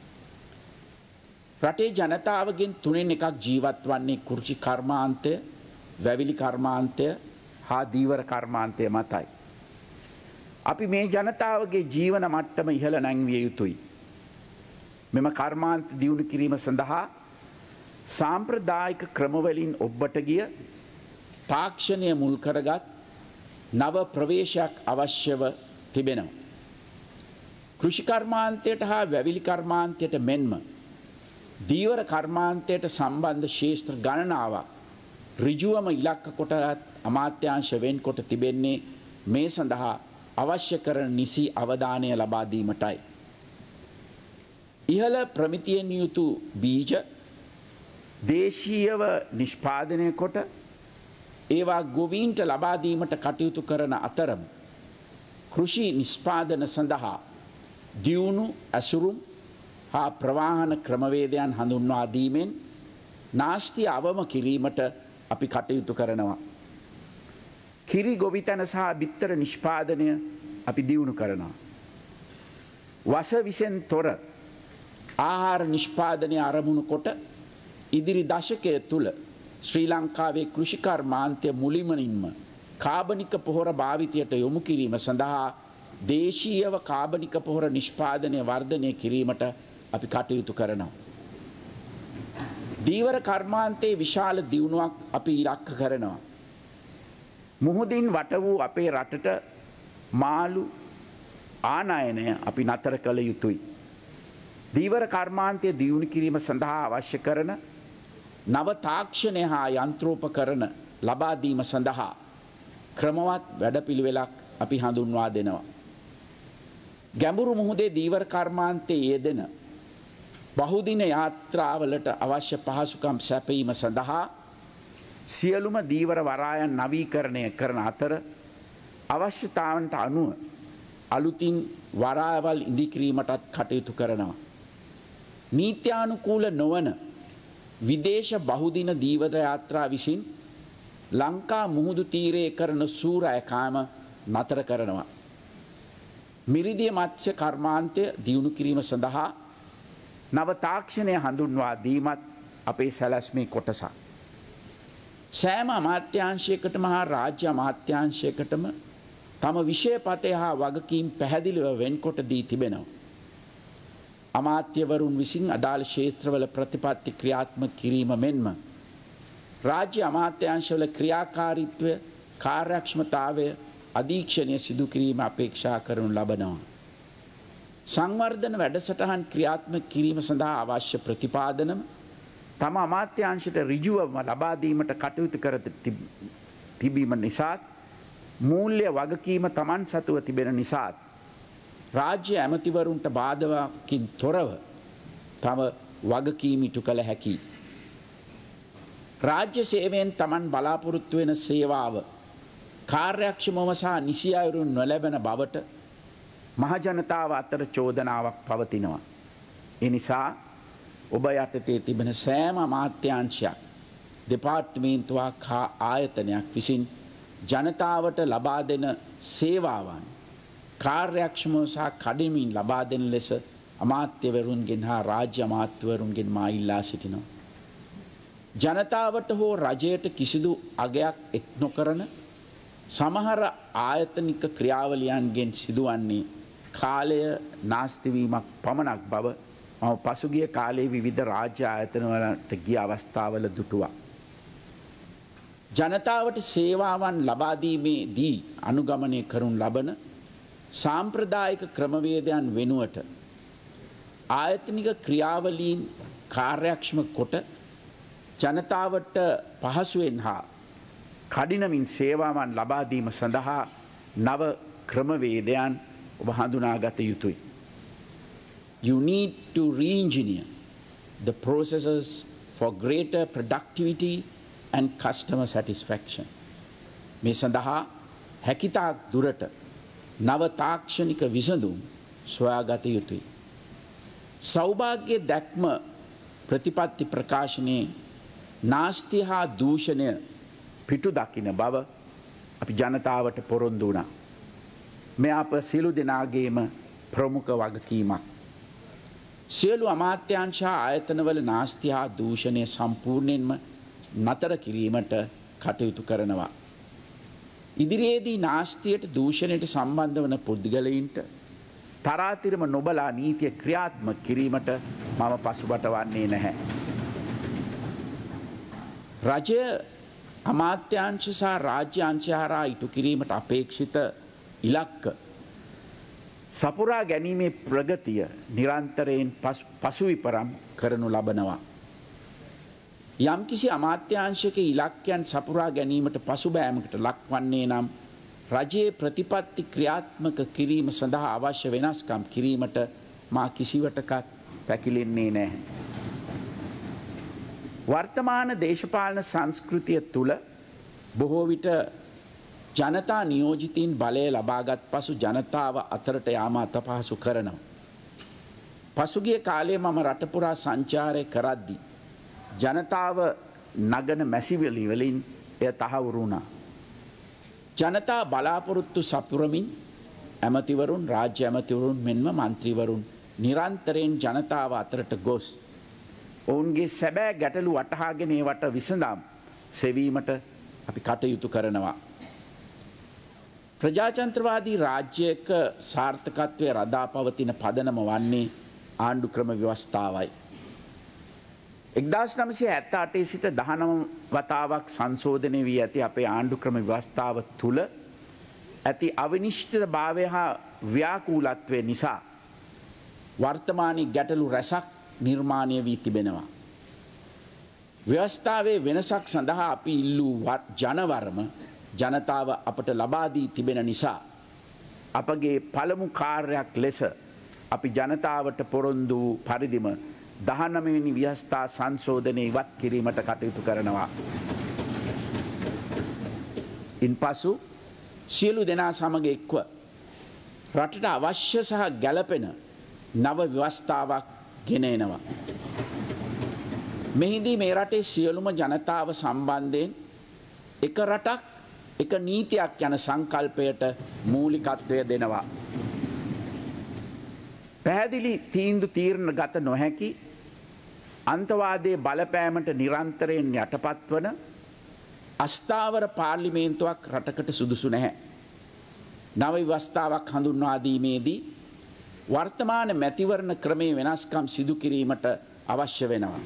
රටේ ජනතාවගෙන් 3/1 ජීවත් වන්නේ කෘෂි කර්මාන්තය, වැවිලි කර්මාන්තය හා දීවර කර්මාන්තය මතයි. අපි මේ ජනතාවගේ ජීවන මට්ටම ඉහළ නැංවිය යුතුයි. මෙම කර්මාන්ත දියුණු කිරීම සඳහා සාම්ප්‍රදායික ක්‍රමවලින් ඔබට ගිය තාක්ෂණය මුල් කරගත් නව ප්‍රවේශයක් අවශ්‍යව තිබෙනවා. කෘෂි කර්මාන්තයට හා වැවිලි කර්මාන්තයට මෙන්ම දීවර කර්මාන්තයට සම්බන්ධ ශේෂ්ත්‍ර ගණනාවක් ඍජුවම ඉලක්ක කොටගත් අමාත්‍යාංශ වෙන්කොට තිබෙන්නේ මේ සඳහා අවශ්‍ය කරන නිසි අවධානය ලබා දීමටයි. ඉහළ ප්‍රමිතියෙන් යුතු බීජ දේශීයව නිෂ්පාදනය කොට ඒවා ගොවීන්ට ලබා දීමට කටයුතු කරන අතරම කෘෂි නිෂ්පාදන සඳහා දියුණු ඇසුරුම් හා ප්‍රවාහන ක්‍රමවේදයන් හඳුන්වා දීමෙන් නාස්තිය අවම කිරීමට අපි කටයුතු කරනවා. කිරි ගොවිතැන සහ බිත්තර නිෂ්පාදනය අපි දියුණු කරනවා. වස විසෙන් තොර ආහාර නිෂ්පාදනය අරමුණු කොට ඉදිරි දශකය තුළ ශ්‍රී ලංකාවේ කෘෂිකර්මාන්තය මුලිමනින්ම කාබනික පොහොර භාවිතයට යොමු කිරීම සඳහා දේශීයව කාබනික පොහොර නිෂ්පාදනය වර්ධනය කිරීමට අපි කටයුතු කරනවා. දීවර කර්මාන්තයේ විශාල දියුණුවක් අපි ඉලක්ක කරනවා. මුහුදින් වට වූ අපේ රටට මාළු ආනයනය අපි නතර කළ යුතුයි. දීවර කර්මාන්තය දියුණු කිරීම සඳහා අවශ්‍ය කරන නව තාක්ෂණය හා යන්ත්‍රෝපකරණ ලබා දීම සඳහා ක්‍රමවත් වැඩපිළිවෙලක් අපි හඳුන්වා දෙනවා. ගැඹුරු මුහුදේ දීවර කර්මාන්තයේ යෙදෙන බහුදින යාත්‍රාවලට අවශ්‍ය පහසුකම් සැපීම සඳහා සියලුම දීවර වරායන් නවීකරණය කරන අතර අවශ්‍යතාවන්ට අනුව අලුතින් වරායවල් ඉදිකිරීමටත් කටයුතු කරනවා. නීත්‍යානුකූල නොවන විදේශ බහුදින දීවර යාත්‍රා විසින් ලංකා මුහුදු තීරයේ කරන සූරෑකාම නතර කරනවා. මිරිදිය මත්ස්‍ය කර්මාන්තය දියුණු කිරීම සඳහා නව තාක්ෂණය හඳුන්වා දීමත් අපේ සැලැස්මේ කොටසක්. සෑම අමාත්‍යාංශයකටම හා රාජ්‍ය අමාත්‍යාංශයකටම තම විෂයපතය හා වගකීම් පැහැදිලිව වෙන්කොට දී තිබෙනවා. අමාත්‍යවරුන් විසින් අදාළ ක්ෂේත්‍රවල ප්‍රතිපත්ති ක්‍රියාත්මක කිරීම මෙන්ම රාජ්‍ය අමාත්‍යාංශවල ක්‍රියාකාරීත්වය කාර්යක්ෂමතාවය අධීක්ෂණය සිදු කිරීම අපේක්ෂා කරනු ලබනවා. සංවර්ධන වැඩසටහන් ක්‍රියාත්මක කිරීම සඳහා අවශ්‍ය ප්‍රතිපාදනම තම අමාත්‍යාංශයට ඍජුවම ලබා දීමට කටයුතු කර තිබීම නිසාත් මූල්‍ය වගකීම තමන් සතුව තිබෙන නිසාත් රාජ්‍ය ඇමතිවරුන්ට බාධාකින් තොරව තම වගකීම් ඉටු කළ හැකි. රාජ්‍ය සේවයෙන් තමන් බලාපොරොත්තු වෙන සේවාව කාර්යක්ෂමව සහ නිසි අයුරින් නොලැබෙන බවට මහජනතාව අතර චෝදනාවක් පවතිනවා. ඒ නිසා ඔබ යටතේ තිබෙන සෑම අමාත්‍යාංශයක් දෙපාර්තමේන්තුවක් හා ආයතනයක් විසින් ජනතාවට ලබා දෙන සේවාවන් කාර්යක්ෂමව සහ කඩිමින් ලබා දෙන ලෙස අමාත්‍යවරුන්ගෙන් හා රාජ්‍ය අමාත්‍යවරුන්ගෙන් මා ඉල්ලා සිටිනවා. ජනතාවට හෝ රජයට කිසිදු අගයක් එක් නොකරන සමහර ආයතනික ක්‍රියාවලියන්ගෙන් සිදුවන්නේ කාලය නාස්තිවීමක් පමණක් බව මම පසුගිය කාලයේ විවිධ රාජ්‍ය ආයතනවලට ගිය අවස්ථාවල දුටුවා. ජනතාවට සේවාවන් ලබා දීමේදී අනුගමනය කරනු ලබන සාම්ප්‍රදායික ක්‍රමවේදයන් වෙනුවට ආයතනික ක්‍රියාවලීන් කාර්යක්ෂම කොට ජනතාවට පහසුවෙන් හා කඩිනමින් සේවාවන් ලබා දීම සඳහා නව ක්‍රමවේදයන් ඔබ හඳුනාගත යුතුයි. You need to re-engineer the processes for greater productivity and customer satisfaction. මේ සඳහා හැකිතාක් දුරට නව තාක්ෂණික විසඳුම් සොයාගත යුතුයි. සෞභාග්‍ය දැක්ම ප්‍රතිපත්ති ප්‍රකාශනයේ නාස්ති හා දූෂණය පිටු දකින බව අපි ජනතාවට පොරොන්දු වුණා. මේ අප සියලු දෙනාගේම ප්‍රමුඛ වගකීමක්. සියලු අමාත්‍යාංශ ආයතනවල නාස්ති හා දූෂණය සම්පූර්ණයෙන්ම නතර කිරීමට කටයුතු කරනවා. ඉදිරියේදී නාස්තියට දූෂණයට සම්බන්ධ වන පුද්ගලයින්ට තරාතිරම නොබලා නීතිය ක්‍රියාත්මක කිරීමට මම පසුබට වන්නේ නැහැ. රජය අමාත්‍යාංශ සහ රාජ්‍ය අංශ හරහා ඉටු කිරීමට අපේක්ෂිත ඉලක්ක සපුරා ගැනීමේ ප්‍රගතිය නිරන්තරයෙන් පසුවිපරම් කරනු ලබනවා. යම්කිසි අමාත්‍යාංශක ඉලක්කයන් සපුරා ගැනීමට පසුබෑමකට ලක්වන්නේ නම් රජයේ ප්‍රතිපත්ති ක්‍රියාත්මක කිරීම සඳහා අවශ්‍ය වෙනස්කම් කිරීමට මා කිසිවටකත් පැකිලෙන්නේ නැහැ. වර්තමාන දේශපාලන සංස්කෘතිය තුළ බොහෝ විට ජනතා නියෝජිතීන් බලය ලබාගත් පසු ජනතාව අතරට යාම අතපහසු කරනවා. පසුගිය කාලයේ මම රටපුරා සංචාරය කරද්දී ජනතාව නගන මැසිවිලි වලින් එය තහවුරු වුණා. ජනතා බලාපොරොත්තු සපුරමින් ඇමතිවරුන් රාජ්‍ය ඇමතිවරුන් මෙන්ම මන්ත්‍රීවරුන් නිරන්තරයෙන් ජනතාව අතරට ගොස් ඔවුන්ගේ සැබෑ ගැටලු වටහාගෙන ඒවට විසඳම් සෙවීමට අපි කටයුතු කරනවා. ප්‍රජාතන්ත්‍රවාදී රාජ්‍යයක සාර්ථකත්වය රඳා පවතින පදනම වන්නේ ආණ්ඩු ක්‍රම ව්‍යවස්ථාවයි. 1978 සිට 19 වතාවක් සංශෝධනය වී ඇති අපේ ආණ්ඩු ක්‍රම ව්‍යවස්ථාව තුළ ඇති අවිනිශ්චිතභාවය හා ව්‍යාකූලත්වය නිසා වර්තමානයේ ගැටලු රැසක් නිර්මාණය වී තිබෙනවා. ව්‍යවස්ථාවේ වෙනසක් සඳහා අපි ඉල්ලූ ජනවරම ජනතාව අපට ලබා දී තිබෙන නිසා අපගේ පළමු කාර්යයක් ලෙස අපි ජනතාවට පොරොන්දු වූ පරිදිම 19 වෙනි ව්‍යවස්ථා සංශෝධනය ඉවත් කිරීමට කටයුතු කරනවා. ඉන්පසු සියලු දෙනා සමග එක්ව රටට අවශ්‍ය සහ ගැළපෙන නව ව්‍යවස්ථාවක් ගෙන එනවා. මෙහිදී මේ රටේ සියලුම ජනතාව සම්බන්ධයෙන් එක රටක් එක නීතියක් යන සංකල්පයට මූලිකත්වය දෙනවා. පැහැදිලි තීරණ ගත නොහැකි අන්තවාදයේ බලපෑමට නිරන්තරයෙන් යටපත් වන අස්ථාවර පාර්ලිමේන්තුවක් රටකට සුදුසු නැහැ. නව ව්‍යවස්ථාවක් හඳුන්වා දීමේදී වර්තමාන මැතිවරණ ක්‍රමේ වෙනස්කම් සිදු කිරීමට අවශ්‍ය වෙනවා.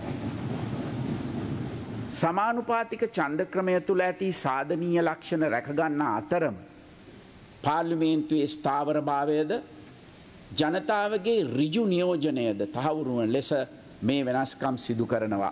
සමානුපාතික ඡන්ද ක්‍රමය තුළ ඇති සාධනීය ලක්ෂණ රැකගන්නා අතරම පාර්ලිමේන්තුවේ ස්ථාවරභාවයද ජනතාවගේ ඍජු නියෝජනයද තහවුරු වන ලෙස මේ වෙනස්කම් සිදු කරනවා.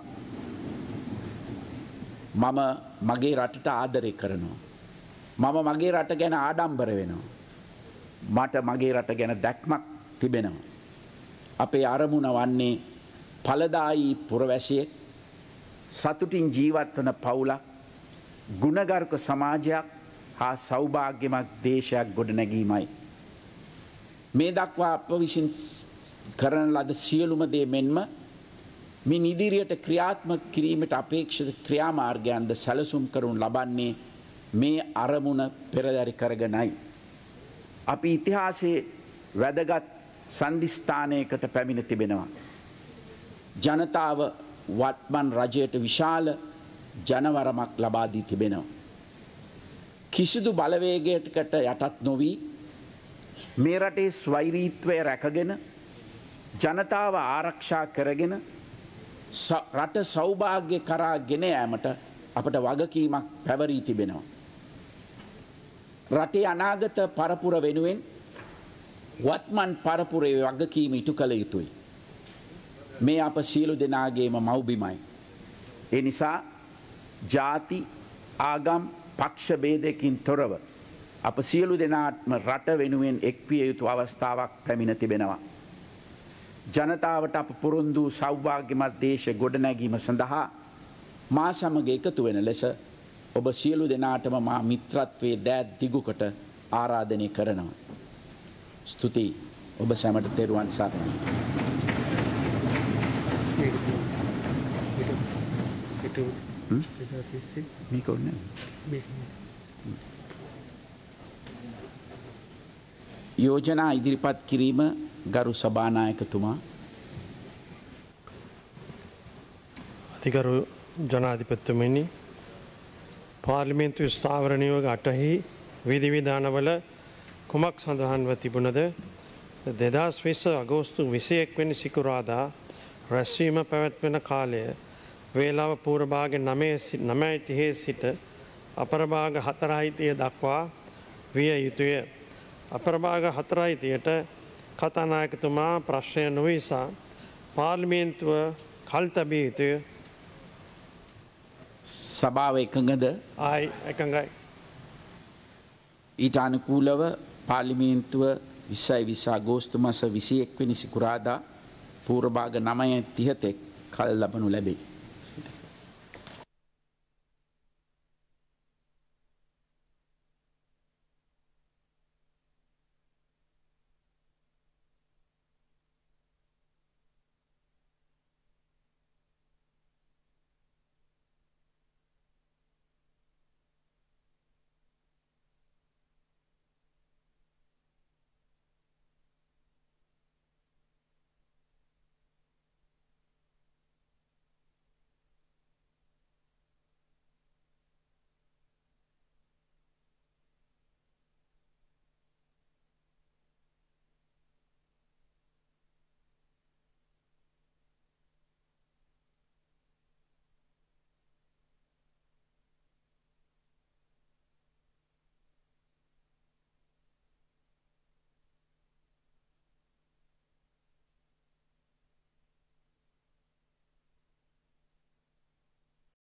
මම මගේ රටට ආදරය කරනවා. මම මගේ රට ගැන ආඩම්බර වෙනවා. මට මගේ රට ගැන දැක්මක් තිබෙනවා. අපේ අරමුණ වන්නේ ඵලදායී පුරවැසියෙක්, සතුටින් ජීවත් වන පවුලක්, ගුණගරුක සමාජයක් හා සෞභාග්‍යමත් දේශයක් ගොඩනැගීමයි. මේ දක්වා අප විසින් කරන ලද සියලුම දේ මෙන්ම මින් ඉදිරියට ක්‍රියාත්මක කිරීමට අපේක්ෂිත ක්‍රියාමාර්ගයන්ද සැලසුම් කරනු ලබන්නේ මේ අරමුණ පෙරදරි කරගෙනයි. අපි ඉතිහාසයේ වැදගත් සන්ධිස්ථානයකට පැමිණ තිබෙනවා. ජනතාව වත්මන් රජයට විශාල ජනවරමක් ලබා දී තිබෙනවා. කිසිදු බලවේගයකට යටත් නොවී මේ රටේ ස්වෛරීත්වය රැකගෙන ජනතාව ආරක්ෂා කරගෙන රට සෞභාග්‍ය කරා ගෙන යාමට අපට වගකීමක් පැවරී තිබෙනවා. රටේ අනාගත පරපුර වෙනුවෙන් වත්මන් පරපුරේ වගකීම ඉටු කළ යුතුයි. මේ අප සියලු දෙනාගේම මව්බිමයි. ඒ නිසා ජාති ආගම් පක්ෂ භේදයකින් තොරව අප සියලු දෙනාත්ම රට වෙනුවෙන් එක්විය යුතු අවස්ථාවක් පැමිණ තිබෙනවා. ජනතාවට අප පොරොන්දු සෞභාග්‍යමත් දේශ ගොඩනැගීම සඳහා මා සමග එකතු වෙන ලෙස ඔබ සියලු දෙනාටම මා මිත්‍රත්වයේ දෑත් දිගුකට ආරාධනය කරනවා. ස්තුතියි. ඔබ සැමට තෙරුවන් සරණයි. යෝජනා ඉදිරිපත් කිරීම ගරු සභානායකතුමා. අතිගරු ජනාධිපතිතුමනි, පාර්ලිමේන්තු ස්ථාවර නියෝග 8හි විධිවිධානවල කුමක් සඳහන්ව තිබුණද 2020 අගෝස්තු 21 වෙනි සිකුරාදා රැස්වීම පැවැත්වෙන කාලය වේලාව පූර්ව භාග 9:30 සිට අපරභාග 4:30 දක්වා විය යුතුය. අපරභාග 4:30ට කතානායකතුමා ප්‍රශ්නය නොවිසා පාර්ලිමේන්තුව කල් තැබිය යුතුය. සභාව එකඟද? ආයි එකඟයි. ඊට අනුකූලව පාර්ලිමේන්තුව 2020 අගෝස්තු මාස 21 වෙනි සිකුරාදා පූර්ව භාග 9:30 තෙක් කල් ලබනු ලැබේ.